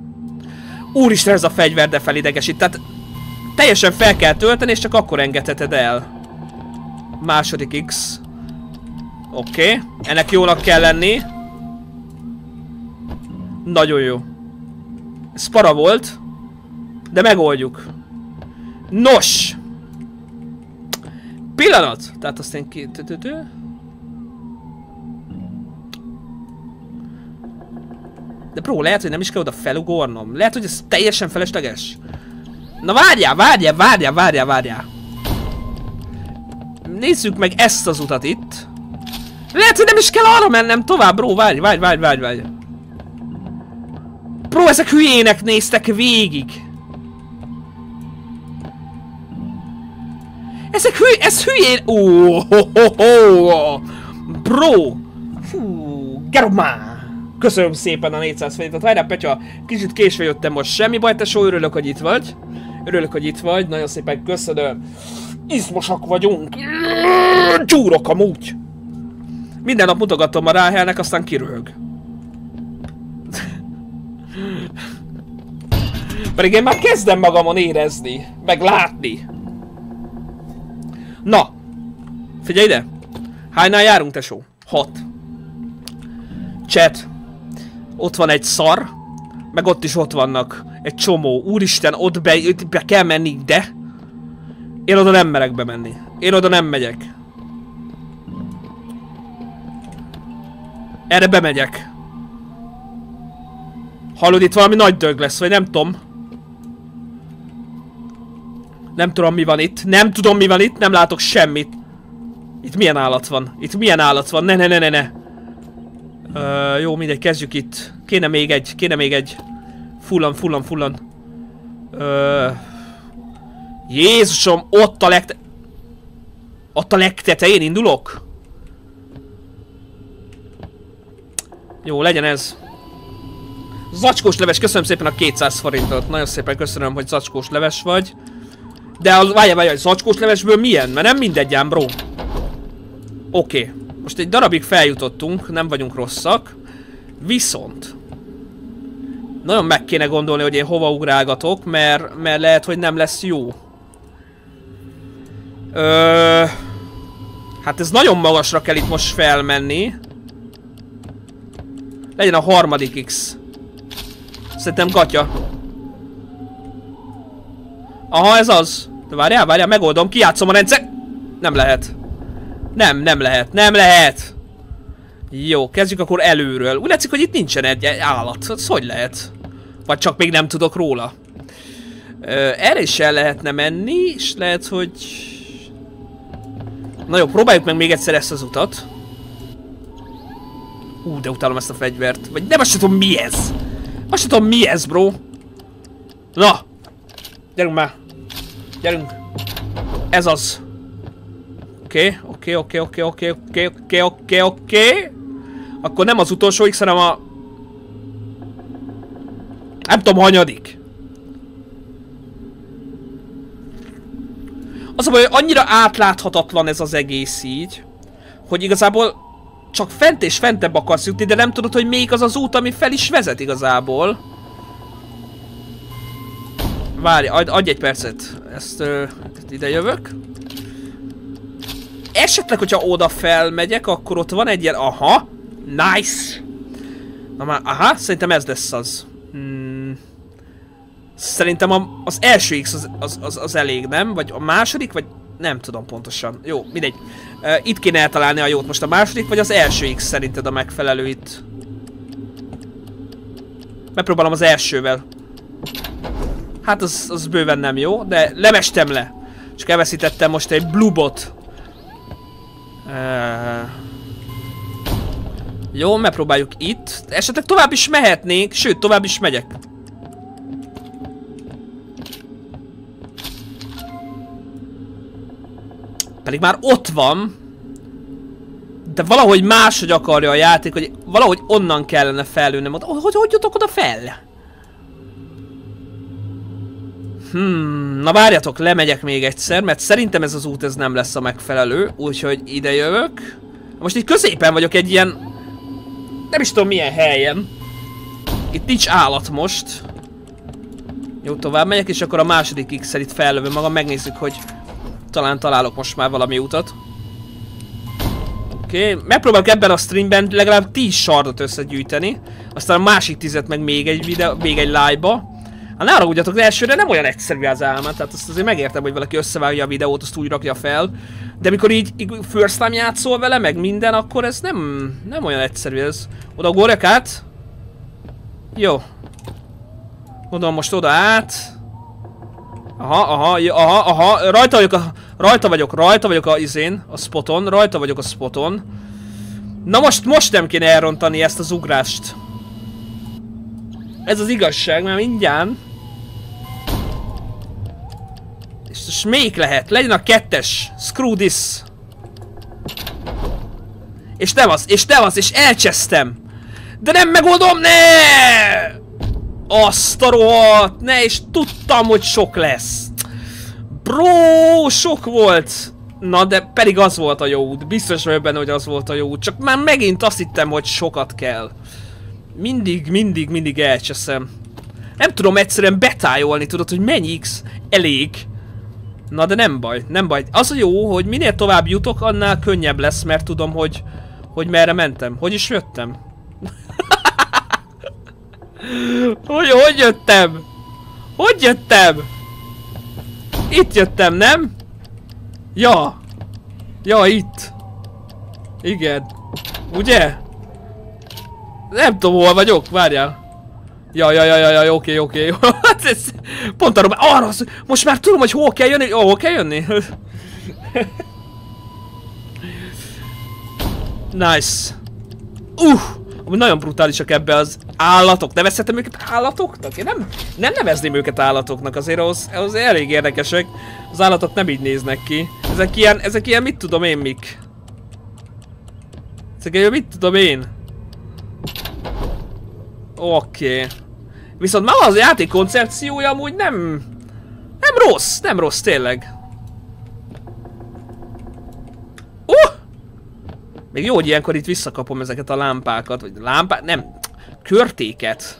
Speaker 1: Úristen, ez a fegyver, de felidegesít. Tehát teljesen fel kell tölteni, és csak akkor engedheted el. Második X. Oké. Okay. Ennek jónak kell lenni. Nagyon jó. Ez para volt. De megoldjuk. Nos! Pillanat! Tehát azt én ki... De bro, lehet, hogy nem is kell oda felugornom. Lehet, hogy ez teljesen felesleges. Na várjál, várjál, várjál, várjál, várjál. Nézzük meg ezt az utat itt. Lehet, hogy nem is kell arra mennem tovább, bro. Várj, várj, várj, várj, várj. Bro, ezek hülyének néztek végig. Ezek hüly... Ez hülyén... Oh, oh, oh, oh. Bro. Fú, geromá. Köszönöm szépen a négyszáz forintot. Várjál, Petya, kicsit késve jöttem most. Semmi baj, tesó, örülök, hogy itt vagy. Örülök, hogy itt vagy. Nagyon szépen köszönöm. Izmosak vagyunk. Csúrok amúgy. Minden nap mutogatom a Ráhelnek, aztán kiröhög. Pedig én már kezdem magamon érezni. Meg látni. Na. Figyelj ide. Hánynál járunk, tesó? Hat. Chat. Ott van egy szar. Meg ott is ott vannak egy csomó. Úristen, ott be, ott be kell menni, de én oda nem merek bemenni. Én oda nem megyek. Erre bemegyek. Hallod, itt valami nagy dög lesz, vagy nem tudom. Nem tudom, mi van itt. Nem tudom, mi van itt. Nem látok semmit. Itt milyen állat van? Itt milyen állat van? Ne, ne, ne, ne, ne. Uh, jó, mindegy, kezdjük itt. Kéne még egy, kéne még egy. Fullan, fullan, fullan. Uh, Jézusom, ott a legte... Ott a legtetején indulok? Jó, legyen ez. Zacskós leves, köszönöm szépen a kétszáz forintot. Nagyon szépen köszönöm, hogy zacskós leves vagy. De a, várjál, várjál, hogy zacskós levesből milyen? Mert nem mindegy ám, bro. Oké. Okay. Most egy darabig feljutottunk, nem vagyunk rosszak. Viszont nagyon meg kéne gondolni, hogy én hova ugrálgatok, mert, mert lehet, hogy nem lesz jó. Ö, hát ez nagyon magasra kell itt most felmenni. Legyen a harmadik X. Szerintem gatya. Aha, ez az. De várjál, várjál, megoldom, kijátszom a rendszer. Nem lehet. Nem, nem lehet, nem lehet. Jó, kezdjük akkor előről. Úgy látszik, hogy itt nincsen egy állat. Ez hogy lehet? Vagy csak még nem tudok róla. Ö, erre is el lehetne menni, és lehet, hogy... Na jó, próbáljuk meg még egyszer ezt az utat. Ú, de utálom ezt a fegyvert. Vagy nem, azt sem tudom, mi ez. Azt sem tudom, mi ez, bro. Na! Gyerünk már. Gyerünk. Ez az. Oké, oké, oké, oké, oké, oké, oké, oké, oké. Akkor nem az utolsó X, hanem a... Nem tudom, hanyadik. Az a baj, hogy annyira átláthatatlan ez az egész így, hogy igazából csak fent és fentebb akarsz jutni, de nem tudod, hogy melyik az az út, ami fel is vezet igazából. Várj, adj, adj egy percet. Ezt ö, ide jövök. Esetleg, hogyha oda felmegyek, akkor ott van egy ilyen... Aha! Nice! Na már, aha, szerintem ez lesz az. Hmm. Szerintem a, az első X az, az, az, az elég, nem? Vagy a második, vagy... Nem tudom pontosan. Jó, mindegy. Uh, itt kéne eltalálni a jót. Most a második, vagy az első X szerinted a megfelelő itt? Megpróbálom az elsővel. Hát az, az bőven nem jó, de lemestem le. Csak elveszítettem most egy blubot. Uh, jó, megpróbáljuk itt. Esetleg tovább is mehetnénk, sőt, tovább is megyek. Pedig már ott van. De valahogy máshogy akarja a játék, hogy valahogy onnan kellene fellőnem. Hogy, hogy, hogy jutok oda fel? Hmm, na várjatok, lemegyek még egyszer, mert szerintem ez az út ez nem lesz a megfelelő, úgyhogy ide jövök. Most itt középen vagyok egy ilyen... Nem is tudom milyen helyen. Itt nincs állat most. Jó, tovább megyek, és akkor a második X-el itt fellövöm magam, megnézzük, hogy talán találok most már valami utat. Oké, okay. Megpróbálok ebben a streamben legalább tíz sardot összegyűjteni, aztán a másik tízet meg még egy videó, még egy live-ba. Hát ne haragudjatok, de elsőre nem olyan egyszerű az álma, tehát azt azért megértem, hogy valaki összevágja a videót, azt úgy rakja fel. De amikor így, így first time játszol vele, meg minden, akkor ez nem, nem olyan egyszerű ez. Oda ugorjak át? Jó. Gondolom most oda át. Aha, aha, aha, aha, rajta vagyok a, rajta vagyok, rajta vagyok a izén, a spoton, rajta vagyok a spoton. Na most, most nem kéne elrontani ezt az ugrást. Ez az igazság, mert mindjárt. És még lehet, legyen a kettes, screw this. És nem az, és nem az, és elcsesztem. De nem megoldom, ne! Azt a rohadt, ne, és tudtam, hogy sok lesz. Bro, sok volt. Na, de pedig az volt a jó út. Biztos vagyok benne, hogy az volt a jó út. Csak már megint azt hittem, hogy sokat kell. Mindig, mindig, mindig elcseszem. Nem tudom egyszerűen betájolni, tudod, hogy mennyi X elég. Na, de nem baj, nem baj. Az a jó, hogy minél tovább jutok, annál könnyebb lesz, mert tudom, hogy, hogy merre mentem. Hogy is jöttem? Hogy, hogy jöttem? Hogy jöttem? Itt jöttem, nem? Ja. Ja, itt. Igen. Ugye? Nem tudom, hol vagyok, várjál. Ja, ja, ja, ja, ja, oké, oké. Hát ez pont arra, arra, most már tudom, hogy hol kell jönni. Hol kell jönni? Nice. Uh! Nagyon brutálisak ebbe az állatok. Nevezhetem őket állatoknak? Én nem, nem nevezném őket állatoknak, azért az, az elég érdekesek. Az állatok nem így néznek ki. Ezek ilyen, ezek ilyen mit tudom én mik? Ezek ilyen mit tudom én? Oké. Okay. Viszont maga az a játék koncepciója amúgy nem... Nem rossz, nem rossz tényleg. Uh! Még jó, hogy ilyenkor itt visszakapom ezeket a lámpákat, vagy lámpát, nem, körtéket.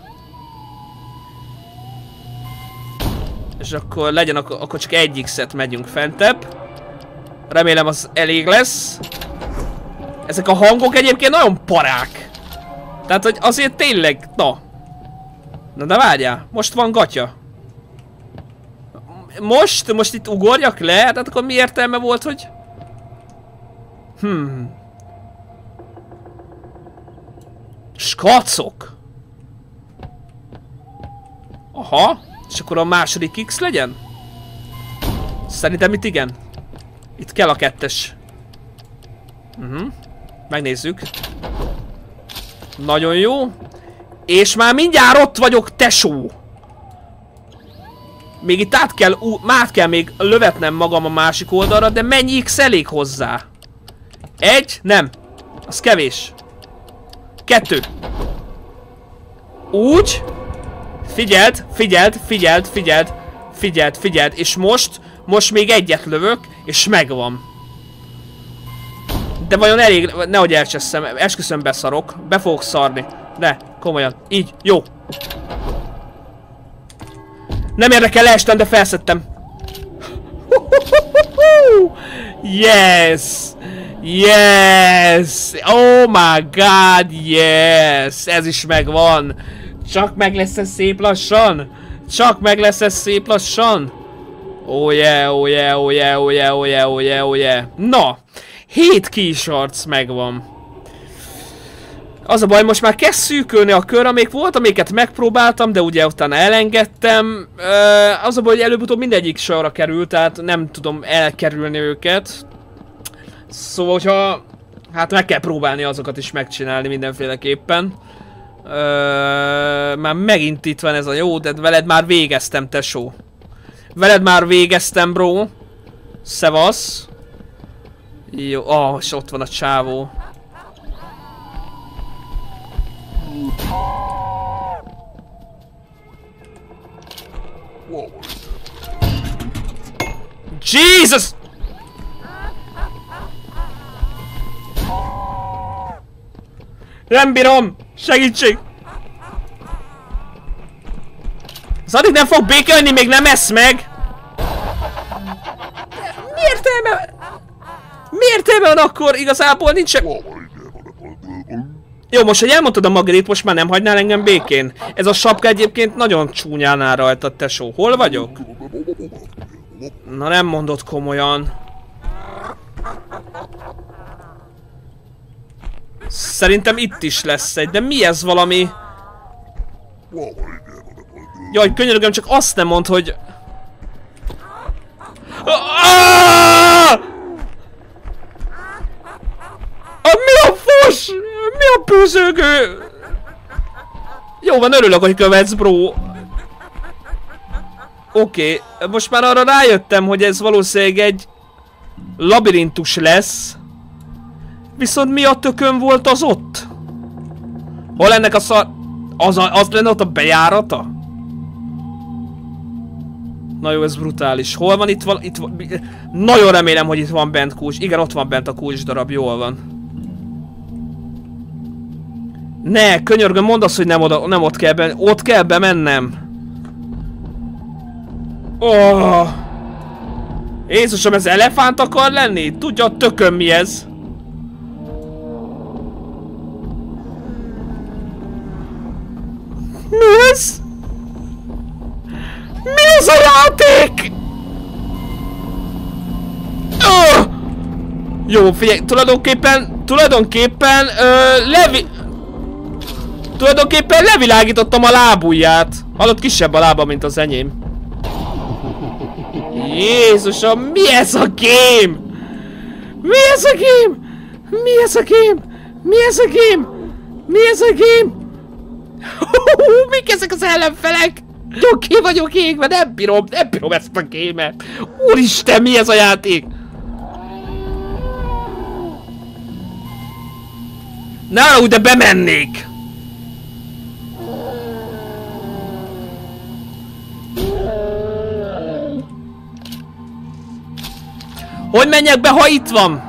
Speaker 1: És akkor legyen, akkor, akkor csak egy X-et megyünk fentebb. Remélem az elég lesz. Ezek a hangok egyébként nagyon parák. Tehát, hogy azért tényleg, na. Na de várjál, most van gatya. Most? Most itt ugorjak le? Tehát akkor mi értelme volt, hogy... Hmm... Skacok! Aha, és akkor a második X legyen? Szerintem itt igen. Itt kell a kettes. Uh-huh. Megnézzük. Nagyon jó. És már mindjárt ott vagyok, tesó! Még itt át kell, át kell még lövetnem magam a másik oldalra, de mennyi X elég hozzá? Egy? Nem. Az kevés. Kettő. Úgy. Figyeld, figyeld, figyeld, figyeld, figyeld, figyeld. És most, most még egyet lövök, és megvan. De vajon elég, nehogy elcseszem, esküszöm beszarok. Be fogok szarni. De, komolyan. Így, jó. Nem érdekel, leestem, de felszedtem. Yes! Yes! Oh my god, yes! Ez is megvan! Csak meg lesz ez szép lassan! Csak meg lesz ez szép lassan! Oh yeah, oh yeah, oh yeah, oh yeah, oh yeah, oh yeah, oh yeah. Na! hét keyshards megvan. Az a baj, most már kezd szűkölni a kör, amíg volt, amiket megpróbáltam, de ugye utána elengedtem. Az a baj, hogy előbb-utóbb mindegyik sorra került, tehát nem tudom elkerülni őket. Szóval, hogyha... Hát meg kell próbálni azokat is megcsinálni mindenféleképpen. Ö, már megint itt van ez a jó, de veled már végeztem, tesó. Veled már végeztem, bro. Szevasz. Jó, ah, és ott van a csávó. Jesus! Nem bírom! Segítség! Az Addig nem fog békélni, még nem esz meg! Mi értelme? Mi értelme van akkor? Igazából nincs... Jó, most, hogy elmondtad a Margaret, most már nem hagynál engem békén. Ez a sapka egyébként nagyon csúnyán áll rajta, tesó. Hol vagyok? Na nem mondod komolyan. Szerintem itt is lesz egy, de mi ez valami? Jaj, könyörgöm, csak azt nem mondd, hogy... A mi a fos? Mi a püzögő? Jó van, örülök, hogy követsz, bro. Oké, okay. Most már arra rájöttem, hogy ez valószínűleg egy labirintus lesz. Viszont mi a tökön volt az ott? Hol ennek a szar... Az, a, az lenne ott a bejárata? Na jó, ez brutális. Hol van itt val... Itt van... Nagyon remélem, hogy itt van bent kulcs. Igen, ott van bent a kulcs darab, jól van. Ne, könyörgöm, mondd azt, hogy nem, oda, nem ott kell be... Ott kell bemennem. Oh. Jézusom, ez elefánt akar lenni? Tudja a tököm mi ez? Mi ez? Mi ez a játék? Oh! Jó, figyelj, tulajdonképpen, tulajdonképpen, ö, levi... Tulajdonképpen levilágítottam a lábujját. Hallott, kisebb a lába, mint az enyém. Jézusom, mi ez a game? Mi ez a game? Mi ez a game? Mi ez a game? Mi ez a game? Mik ezek az ellenfelek? Jó, ki vagyok égve, nem bírom, nem bírom ezt a game-et. Úristen, mi ez a játék? Na, úgy, de bemennék. Hogy menjek be, ha itt van?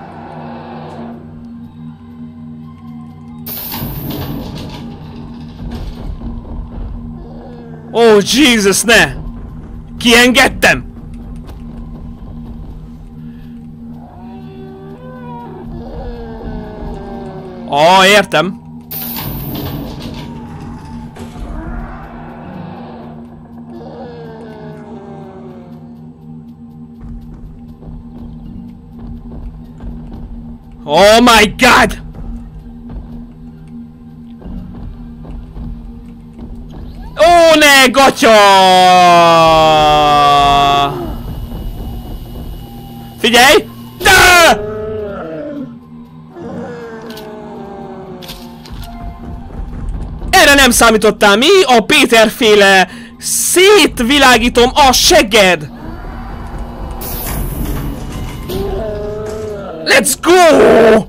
Speaker 1: Ó, oh, Jesus, ne! Kiengedtem! Ah, értem. Oh my God! Ó, ne, gatya! Figyelj! De! Erre nem számítottál, mi? A Péter féle szétvilágítom a segged! Let's go!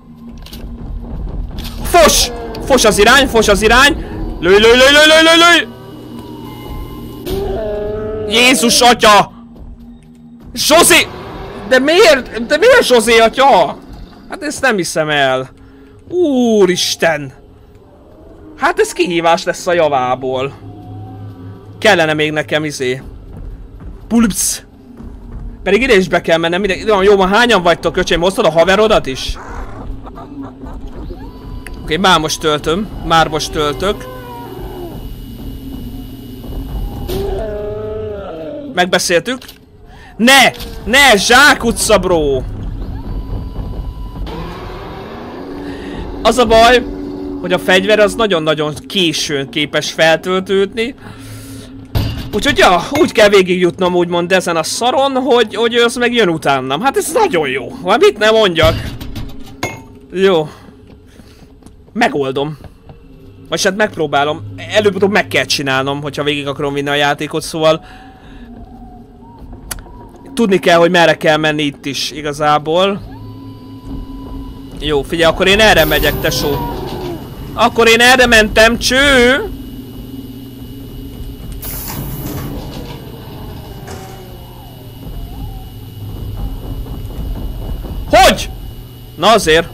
Speaker 1: Fos! Fos az irány, fos az irány! Lőj, lőj, lőj, lőj, lőj, lőj, lőj! Jézus atya! Zsozé! De miért? De miért Zsozé atya? Hát ezt nem hiszem el. Úristen! Hát ez kihívás lesz a javából. Kellene még nekem izé. Pulpsz! Pedig ide is be kell mennem, ide, ide van, jó van, hányan vagytok, öcsém? Hoztad a haverodat is? Oké, okay, már most töltöm. Már most töltök. Megbeszéltük. Ne! Ne! Zsákutca, bro! Az a baj, hogy a fegyver az nagyon-nagyon későn képes feltöltődni. Úgyhogy ja, úgy kell végigjutnom úgymond ezen a szaron, hogy, hogy ő az meg jön utánam. Hát ez nagyon jó. Hát mit nem mondjak? Jó. Megoldom. Vagy hát megpróbálom. Előbb-utóbb meg kell csinálnom, hogyha végig akarom vinni a játékot, szóval... Tudni kell, hogy merre kell menni itt is, igazából. Jó, figyelj, akkor én erre megyek, tesó. Akkor én erre mentem, cső! Hogy? Na azért.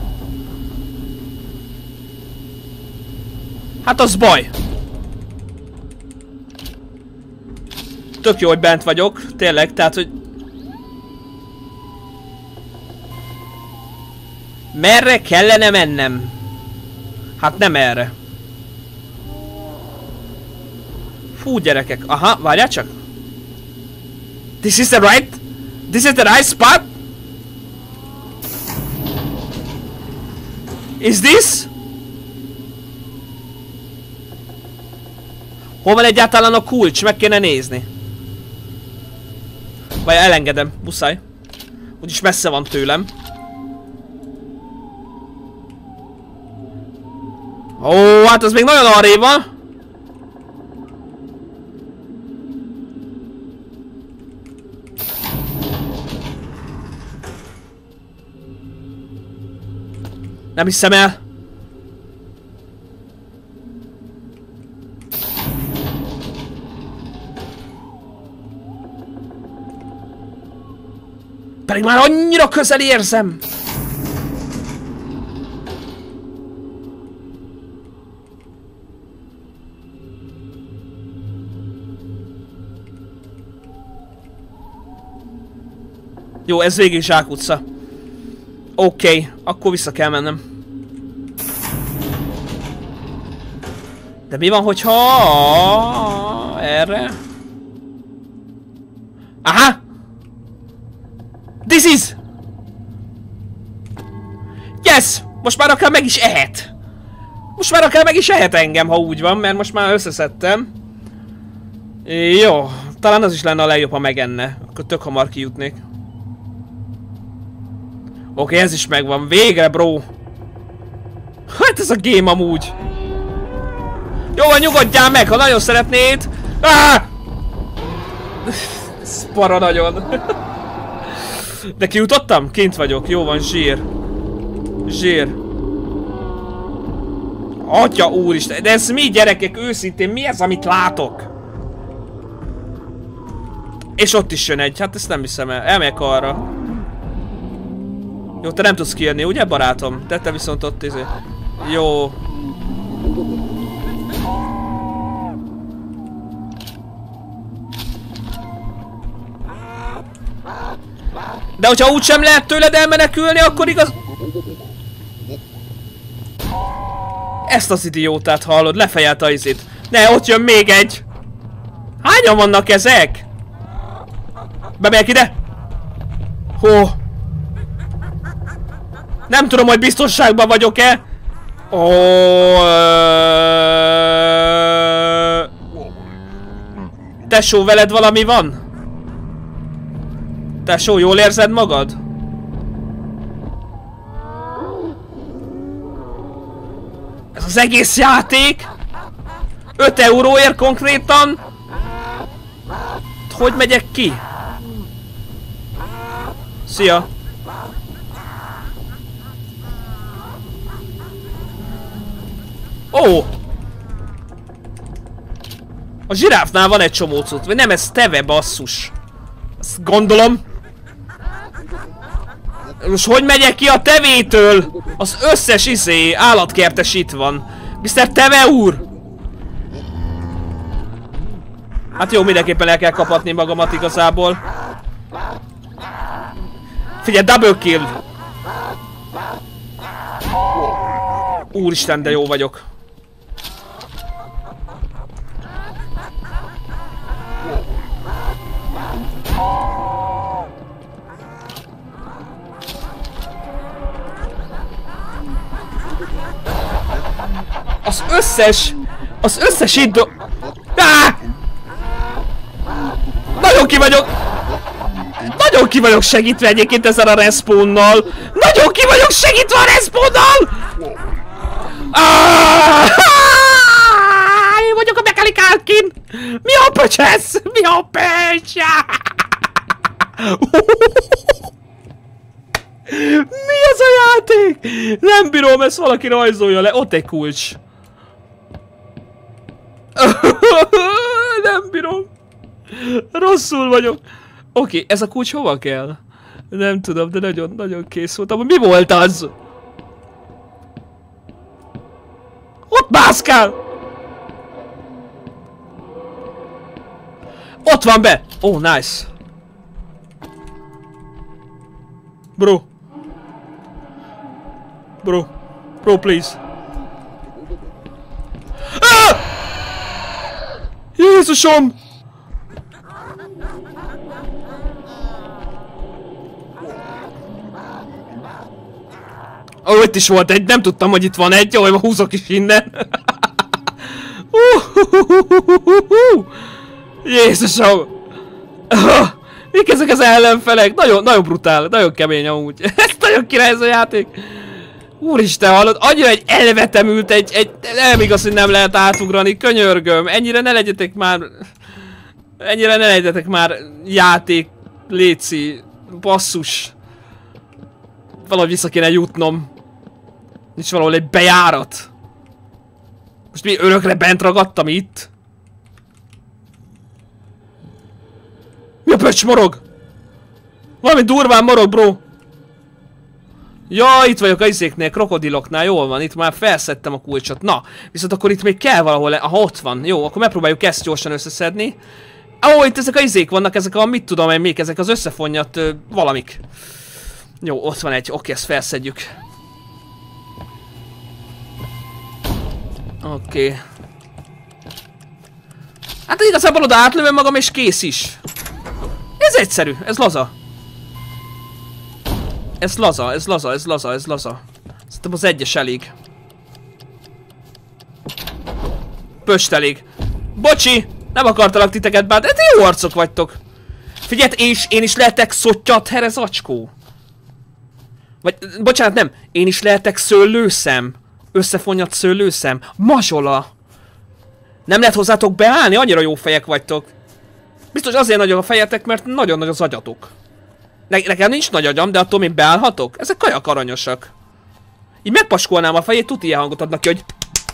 Speaker 1: Hát az baj. Tök jó, hogy bent vagyok, tényleg, tehát, hogy... Merre kellene mennem? Hát nem erre. Fú, gyerekek. Aha, várjál csak. This is the right... This is the right spot? Is this? Hol van egyáltalán a kulcs? Meg kéne nézni. Vagy elengedem, muszáj. Úgyis messze van tőlem. Ó, hát az még nagyon arrébb van. Nem hiszem el. Pedig már annyira közel érzem. Jó, ez végig zsákutca. Oké, okay, akkor vissza kell mennem. De mi van, hogyha... Erre... Aha! This is! Yes! Most már akár meg is ehet! Most már akár meg is ehet engem, ha úgy van, mert most már összeszedtem. Jó, talán az is lenne a legjobb, ha megenne. Akkor tök hamar kijutnék. Oké, okay, ez is megvan. Végre, bro! Hát ez a game amúgy. Jó van, nyugodjál meg, ha nagyon szeretnéd. Ah! Spara nagyon. De kijutottam? Kint vagyok. Jó van, zsír. Zsír. Atya úristen, de ez mi, gyerekek, őszintén, mi ez, amit látok? És ott is jön egy, hát ezt nem hiszem el. Elmegyek arra. Jó, te nem tudsz kijönni, ugye, barátom? Te, te viszont ott izé. Jó. De hogyha úgysem lehet tőled elmenekülni, akkor igaz... Ezt az idiótát hallod, lefejelt a izit. Ne, ott jön még egy! Hányan vannak ezek? Bemegyek ide? Hó. Nem tudom, hogy biztonságban vagyok-e. Ó. Tesó, veled valami van? Tesó, jól érzed magad? Ez az egész játék? öt euróért konkrétan? Hogy megyek ki? Szia! Ó! A zsiráfnál van egy csomó cucc, vagy nem, ez teve, basszus. Azt gondolom. Most hogy megyek ki a tevétől? Az összes izé, állatkertes itt van. miszter Teve úr! Hát jó, mindenképpen el kell kapatni magamat igazából. Figyelj, double kill! Úristen, de jó vagyok. Az összes... Az összes itt do... Ah! Nagyon ki vagyok! Nagyon ki vagyok segítve egyébként ezzel a respawnnal! Nagyon ki vagyok segítve a respawnnal! Ah! Én vagyok a Bekeli Kálkin! Mi a pöcsesz? Mi a pöcs? Mi ez a játék? Nem bírom, ezt valaki rajzolja le. Ott egy kulcs. Nem bírom. Rosszul vagyok. Oké, okay, ez a kulcs hova kell? Nem tudom, de nagyon-nagyon kész voltam. Mi volt az? Ott mászkál! Ott van be! Oh, nice. Bro. Bro. Bro, please. Ah! Jézusom! Ó, oh, itt is volt egy, nem tudtam, hogy itt van egy, jó, ma húzok is innen. Jézusom! Mik ezek az ellenfelek? Nagyon, nagyon brutál, nagyon kemény amúgy. Ez nagyon király ez a játék. Úristen, hallod, annyira egy elvetemült, egy, egy, nem igaz, hogy nem lehet átugrani, könyörgöm. Ennyire ne legyetek már, ennyire ne legyetek már játék, léci, basszus. Valahogy vissza kéne jutnom. Nincs valahol egy bejárat. Most mi örökre bent ragadtam itt? Mi a pöcs morog? Valami durván morog, bro. Ja, itt vagyok a izéknél, krokodiloknál, jól van, itt már felszedtem a kulcsot. Na, viszont akkor itt még kell valahol, aha, ott van. Jó, akkor megpróbáljuk ezt gyorsan összeszedni. Ó, itt ezek a izék vannak, ezek a, mit tudom én még, ezek az összefonnyat ö, valamik. Jó, ott van egy, oké, ezt felszedjük. Oké. Okay. Hát igazából oda átlövöm magam és kész is. Ez egyszerű, ez laza. Ez laza, ez laza, ez laza, ez laza. Szerintem az egyes elég. Pöst elég. Bocsi, nem akartalak titeket bár, de te jó arcok vagytok. Figyelj, én is, én is lehetek szottyat here zacskó. Vagy, bocsánat, nem. Én is lehetek szőlőszem. Összefonyat szőlőszem. Mazsola. Nem lehet hozzátok beállni? Annyira jó fejek vagytok. Biztos azért nagyok a fejetek, mert nagyon nagy az agyatok. Ne nekem nincs nagy agyam, de attól még beállhatok? Ezek kajak aranyosak. Így megpaskolnám a fejét, tuti ilyen hangot adnak ki, hogy...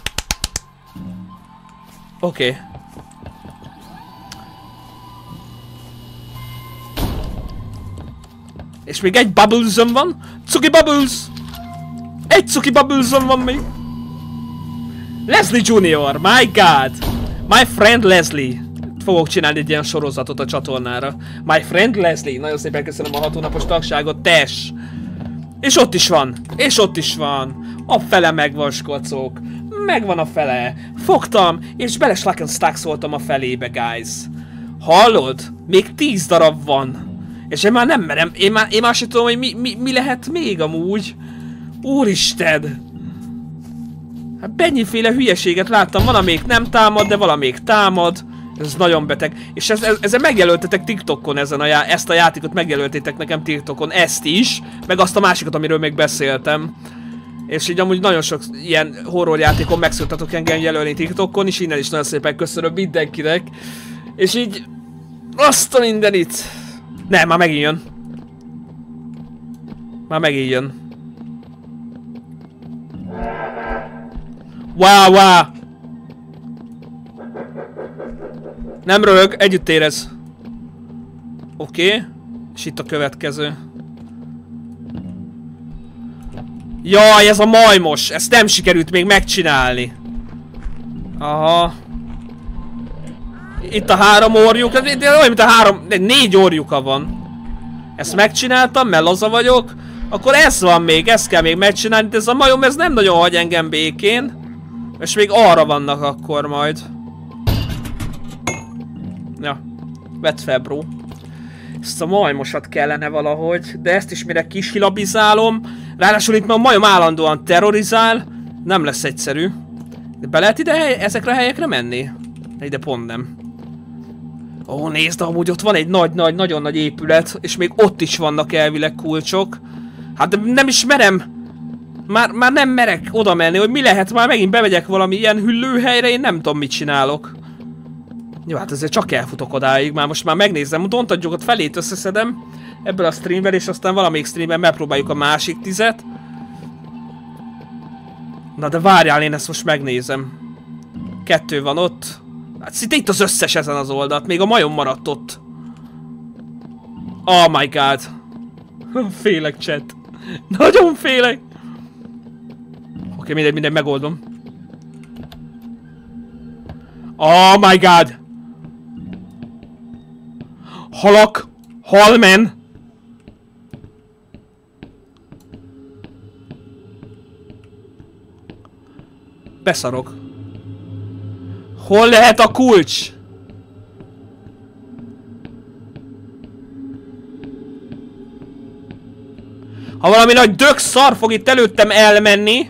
Speaker 1: Oké. Okay. És még egy bubblesom van. Cuki bubbles! Egy cuki bubblesom van még. Leslie junior, my god! My friend Leslie. Fogok csinálni egy ilyen sorozatot a csatornára. My friend Leslie. Nagyon szépen köszönöm a hat hónapos tagságot, tes! És ott is van. És ott is van. A fele megvan, skocok. Megvan a fele. Fogtam, és beleslakenstaxoltam a felébe, guys. Hallod? Még tíz darab van. És én már nem merem, én már, én már sem tudom, hogy mi, mi, mi lehet még amúgy. Úristen! Hát bennyiféle hülyeséget láttam, valamelyik nem támad, de valamelyik támad. Ez nagyon beteg. És ez, ez, ezzel megjelöltetek TikTokon ezen a já ezt a játékot megjelöltétek nekem TikTokon, ezt is, meg azt a másikat, amiről még beszéltem. És így amúgy nagyon sok ilyen horror játékon megszoktatok engem jelölni TikTokon, és innen is nagyon szépen köszönöm mindenkinek. És így... Azt a mindenit! Nem, már megint jön. Már megint jön. Wow, wow! Nem röhög, együtt érez. Oké. Okay. És itt a következő. Jaj, ez a majmos! Ezt nem sikerült még megcsinálni. Aha. Itt a három orjuk, olyan, mint a három, négy orjuka van. Ezt megcsináltam, mert laza vagyok. Akkor ez van még, ezt kell még megcsinálni, de ez a majom, ez nem nagyon hagy engem békén. És még arra vannak akkor majd. Ja, vedd fel, bro. Ezt a majmosat kellene valahogy, de ezt is mire kisilabizálom. Ráadásul itt már a majom állandóan terrorizál. Nem lesz egyszerű. De be lehet ide hely ezekre a helyekre menni? De ide pont nem. Ó, nézd, amúgy ott van egy nagy-nagy, nagyon nagy épület, és még ott is vannak elvileg kulcsok. Hát de nem is merem. Már, már nem merek oda menni, hogy mi lehet, már megint bemegyek valami ilyen hüllőhelyre, én nem tudom, mit csinálok. Jó, hát ezért csak elfutok odáig, már most már megnézem, Don't ott felét összeszedem ebből a streamben, és aztán valamelyik streamben megpróbáljuk a másik tizet. Na de várjál, én ezt most megnézem. Kettő van ott. Hát szinte itt az összes ezen az oldalt, még a majom maradt ott. Oh my god. Félek, chat. Nagyon félek. Oké, okay, mindegy, mindegy, megoldom. Oh my god. Halak! Halmen! Beszarok. Hol lehet a kulcs? Ha valami nagy dög szar fog itt előttem elmenni.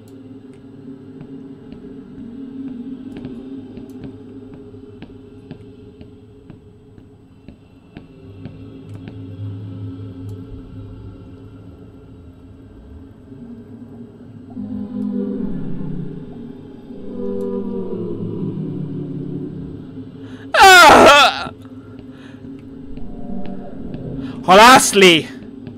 Speaker 1: Halászlé!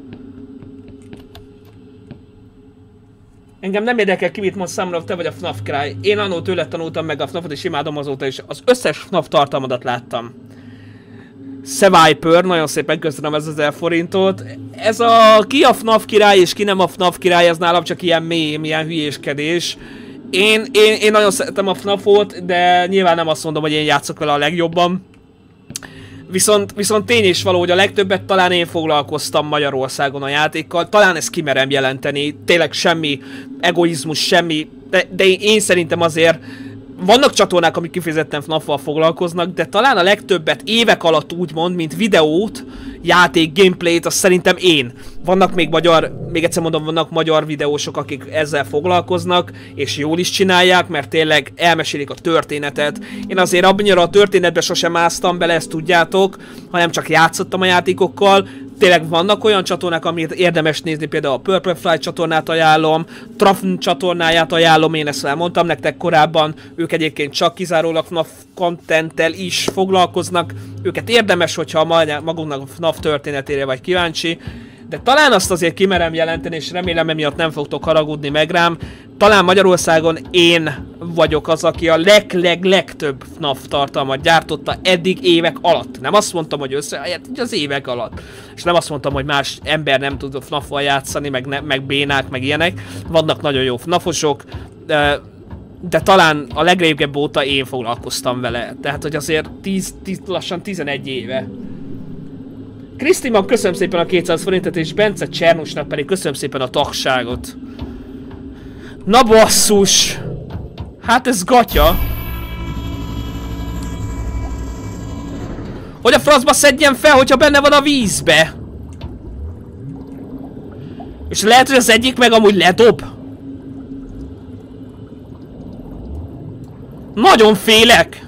Speaker 1: Engem nem érdekel ki, mit mond számomra, te vagy a ef naf király. Én annól tőled tanultam meg a ef nafot, és imádom azóta is. Az összes ef naf tartalmadat láttam. Seviper, nagyon szépen köszönöm ez az ezer forintot. Ez a ki a ef naf király és ki nem a ef naf király, ez nálam csak ilyen mém, ilyen hülyéskedés. Én, én, én nagyon szeretem a ef nafot, de nyilván nem azt mondom, hogy én játszok vele a legjobban. Viszont, viszont tény is való, hogy a legtöbbet talán én foglalkoztam Magyarországon a játékkal. Talán ezt kimerem jelenteni. Tényleg semmi egoizmus, semmi. De, de én, én szerintem azért vannak csatornák, amik kifejezetten ef naffal foglalkoznak, de talán a legtöbbet évek alatt úgymond, mint videót, játék, gameplayt, azt szerintem én. Vannak még magyar, még egyszer mondom, vannak magyar videósok, akik ezzel foglalkoznak, és jól is csinálják, mert tényleg elmesélik a történetet. Én azért annyira a történetbe sosem másztam bele, ezt tudjátok, hanem csak játszottam a játékokkal. Tényleg vannak olyan csatornák, amit érdemes nézni, például a Purple Fly csatornát ajánlom, Trafn csatornáját ajánlom, én ezt elmondtam nektek korábban, ők egyébként csak kizárólag ef naf contenttel is foglalkoznak, őket érdemes, hogyha magunknak a ef naf történetére vagy kíváncsi, de talán azt azért kimerem jelenteni, és remélem emiatt nem fogtok haragudni meg rám, talán Magyarországon én vagyok az, aki a leg-leg-legtöbb ef naf tartalmat gyártotta eddig évek alatt. Nem azt mondtam, hogy össze, hát az évek alatt. És nem azt mondtam, hogy más ember nem tud ef naffal játszani, meg, ne, meg bénák, meg ilyenek. Vannak nagyon jó ef nafosok, de, de talán a legrégebb óta én foglalkoztam vele. Tehát, hogy azért tíz, tíz, lassan tizenegy éve. Krisztiman, köszönöm szépen a kétszáz forintot, és Bence Csernusnak pedig köszönöm szépen a tagságot. Na basszus! Hát ez gatya! Hogy a francba szedjen fel, hogyha benne van a vízbe? És lehet, hogy az egyik meg amúgy ledob? Nagyon félek!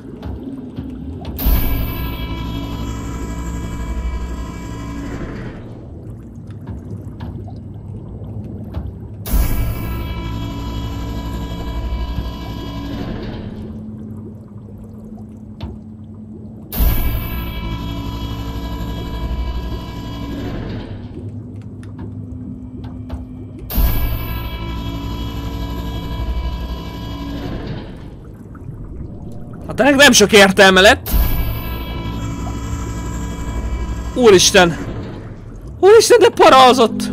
Speaker 1: Hát ennek nem sok értelme lett. Úristen! Úristen, de parázott!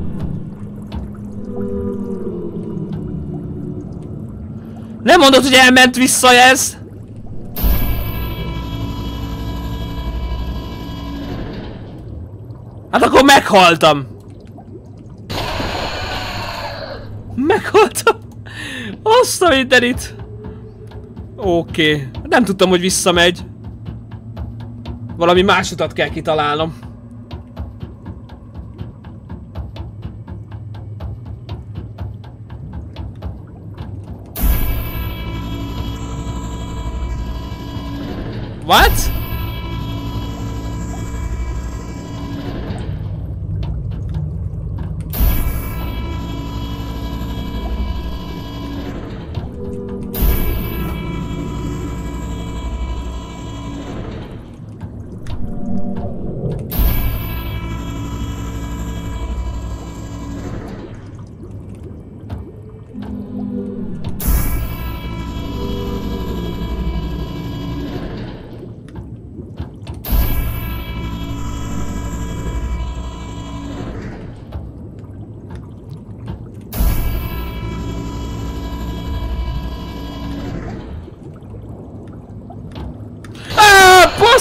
Speaker 1: Nem mondod, hogy elment vissza ez? Hát akkor meghaltam! Meghaltam! Azt a mindenit! Oké. Okay. Nem tudtam, hogy visszamegy. Valami más utat kell kitalálnom. What?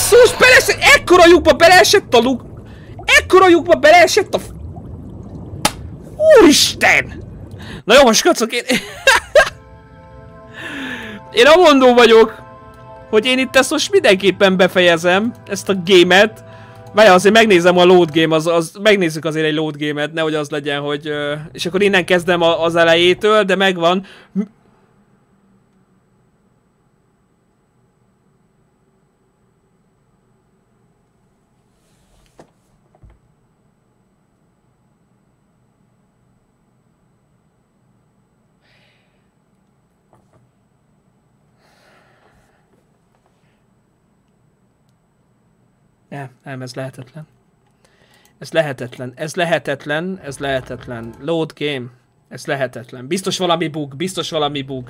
Speaker 1: Basszus, beleesett, ekkora lyukba beleesett a luk... Ekkora lyukba beleesett a... Úristen! Na jó, most kacok, én... Én amondó vagyok, hogy én itt ezt most mindenképpen befejezem, ezt a gémet. Várjál, azért megnézem a load game, az, az, megnézzük azért egy load game-et, nehogy az legyen, hogy... És akkor innen kezdem a, az elejétől, de megvan. Nem, nem, ez lehetetlen. Ez lehetetlen, ez lehetetlen, ez lehetetlen. Load game. Ez lehetetlen. Biztos valami bug, biztos valami bug.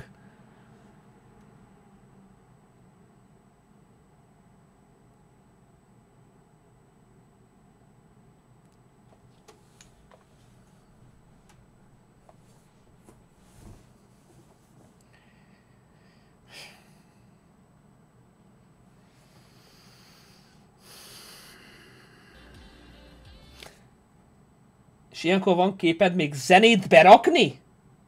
Speaker 1: És ilyenkor van képed még zenét berakni?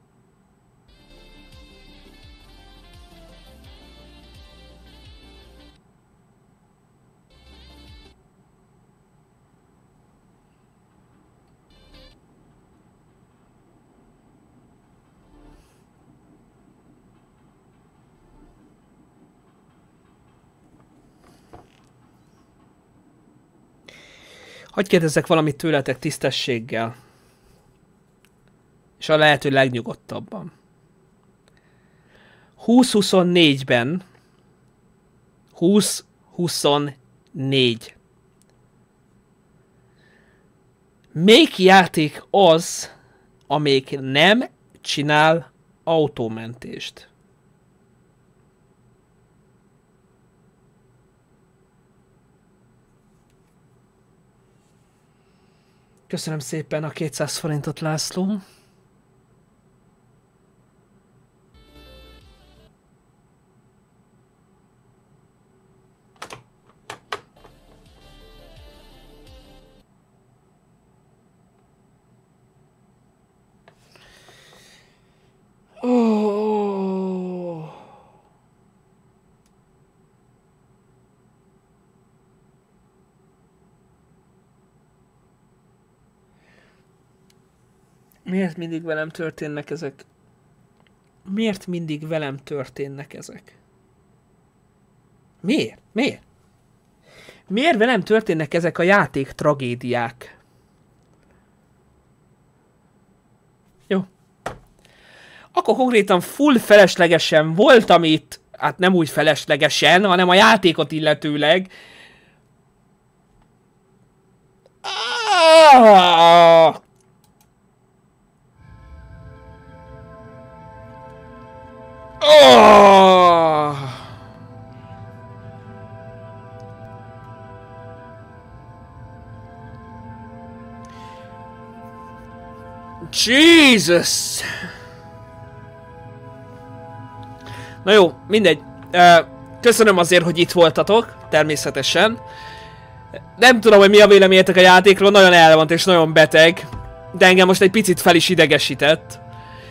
Speaker 1: Hadd kérdezzek valamit tőletek tisztességgel. És a lehető legnyugodtabban. húsz huszonnégyben húsz huszonnégy. Melyik játék az, amelyik nem csinál autómentést? Köszönöm szépen a kétszáz forintot, László. Oh. Miért mindig velem történnek ezek? Miért mindig velem történnek ezek? Miért? Miért? Miért velem történnek ezek a játék tragédiák? Jó. Akkor konkrétan full feleslegesen voltam itt, hát nem úgy feleslegesen, hanem a játékot illetőleg. Ah! Oh! Jesus! Na jó, mindegy. Köszönöm azért, hogy itt voltatok, természetesen. Nem tudom, hogy mi a véleményetek a játékról, nagyon elvont és nagyon beteg. De engem most egy picit fel is idegesített.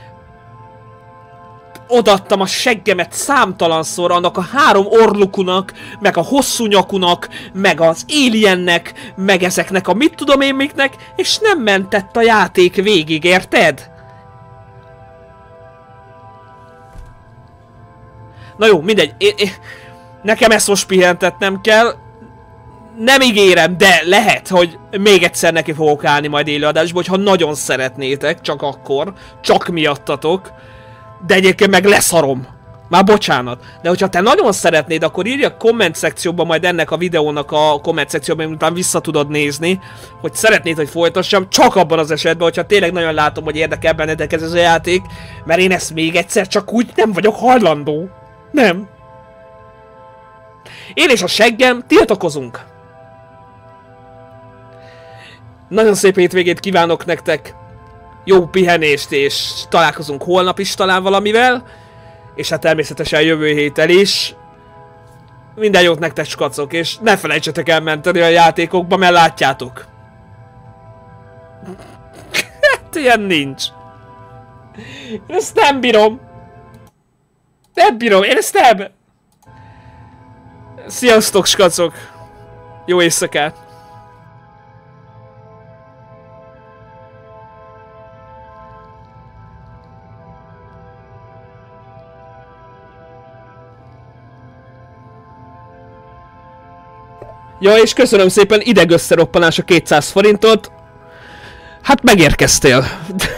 Speaker 1: Odaadtam a seggemet számtalanszor annak a három orlukunak, meg a hosszú nyakunak, meg az aliennek, meg ezeknek a mit tudom én miknek, és nem mentett a játék végig, érted? Na jó, mindegy. É, é, nekem ezt most pihentetnem kell. Nem ígérem, de lehet, hogy még egyszer neki fogok állni majd élőadásba, hogyha nagyon szeretnétek, csak akkor, csak miattatok. De egyébként meg leszarom. Már bocsánat. De hogyha te nagyon szeretnéd, akkor írj a komment szekcióban majd ennek a videónak a komment szekcióban, miután vissza tudod nézni, hogy szeretnéd, hogy folytassam, csak abban az esetben, hogyha tényleg nagyon látom, hogy érdekel bennedek ez a játék, mert én ezt még egyszer csak úgy nem vagyok hajlandó. Nem. Én és a seggem tiltakozunk. Nagyon szép hétvégét kívánok nektek. Jó pihenést, és találkozunk holnap is talán valamivel. És hát természetesen jövő héten is. Minden jót nektek, skacok, és ne felejtsetek el menteni a játékokba, mert látjátok. Hát ilyen nincs. Én ezt nem bírom. Nem bírom, én ezt nem. Sziasztok, skacok. Jó éjszakát. Ja, és köszönöm szépen ideg összeroppanás a kétszáz forintot. Hát megérkeztél.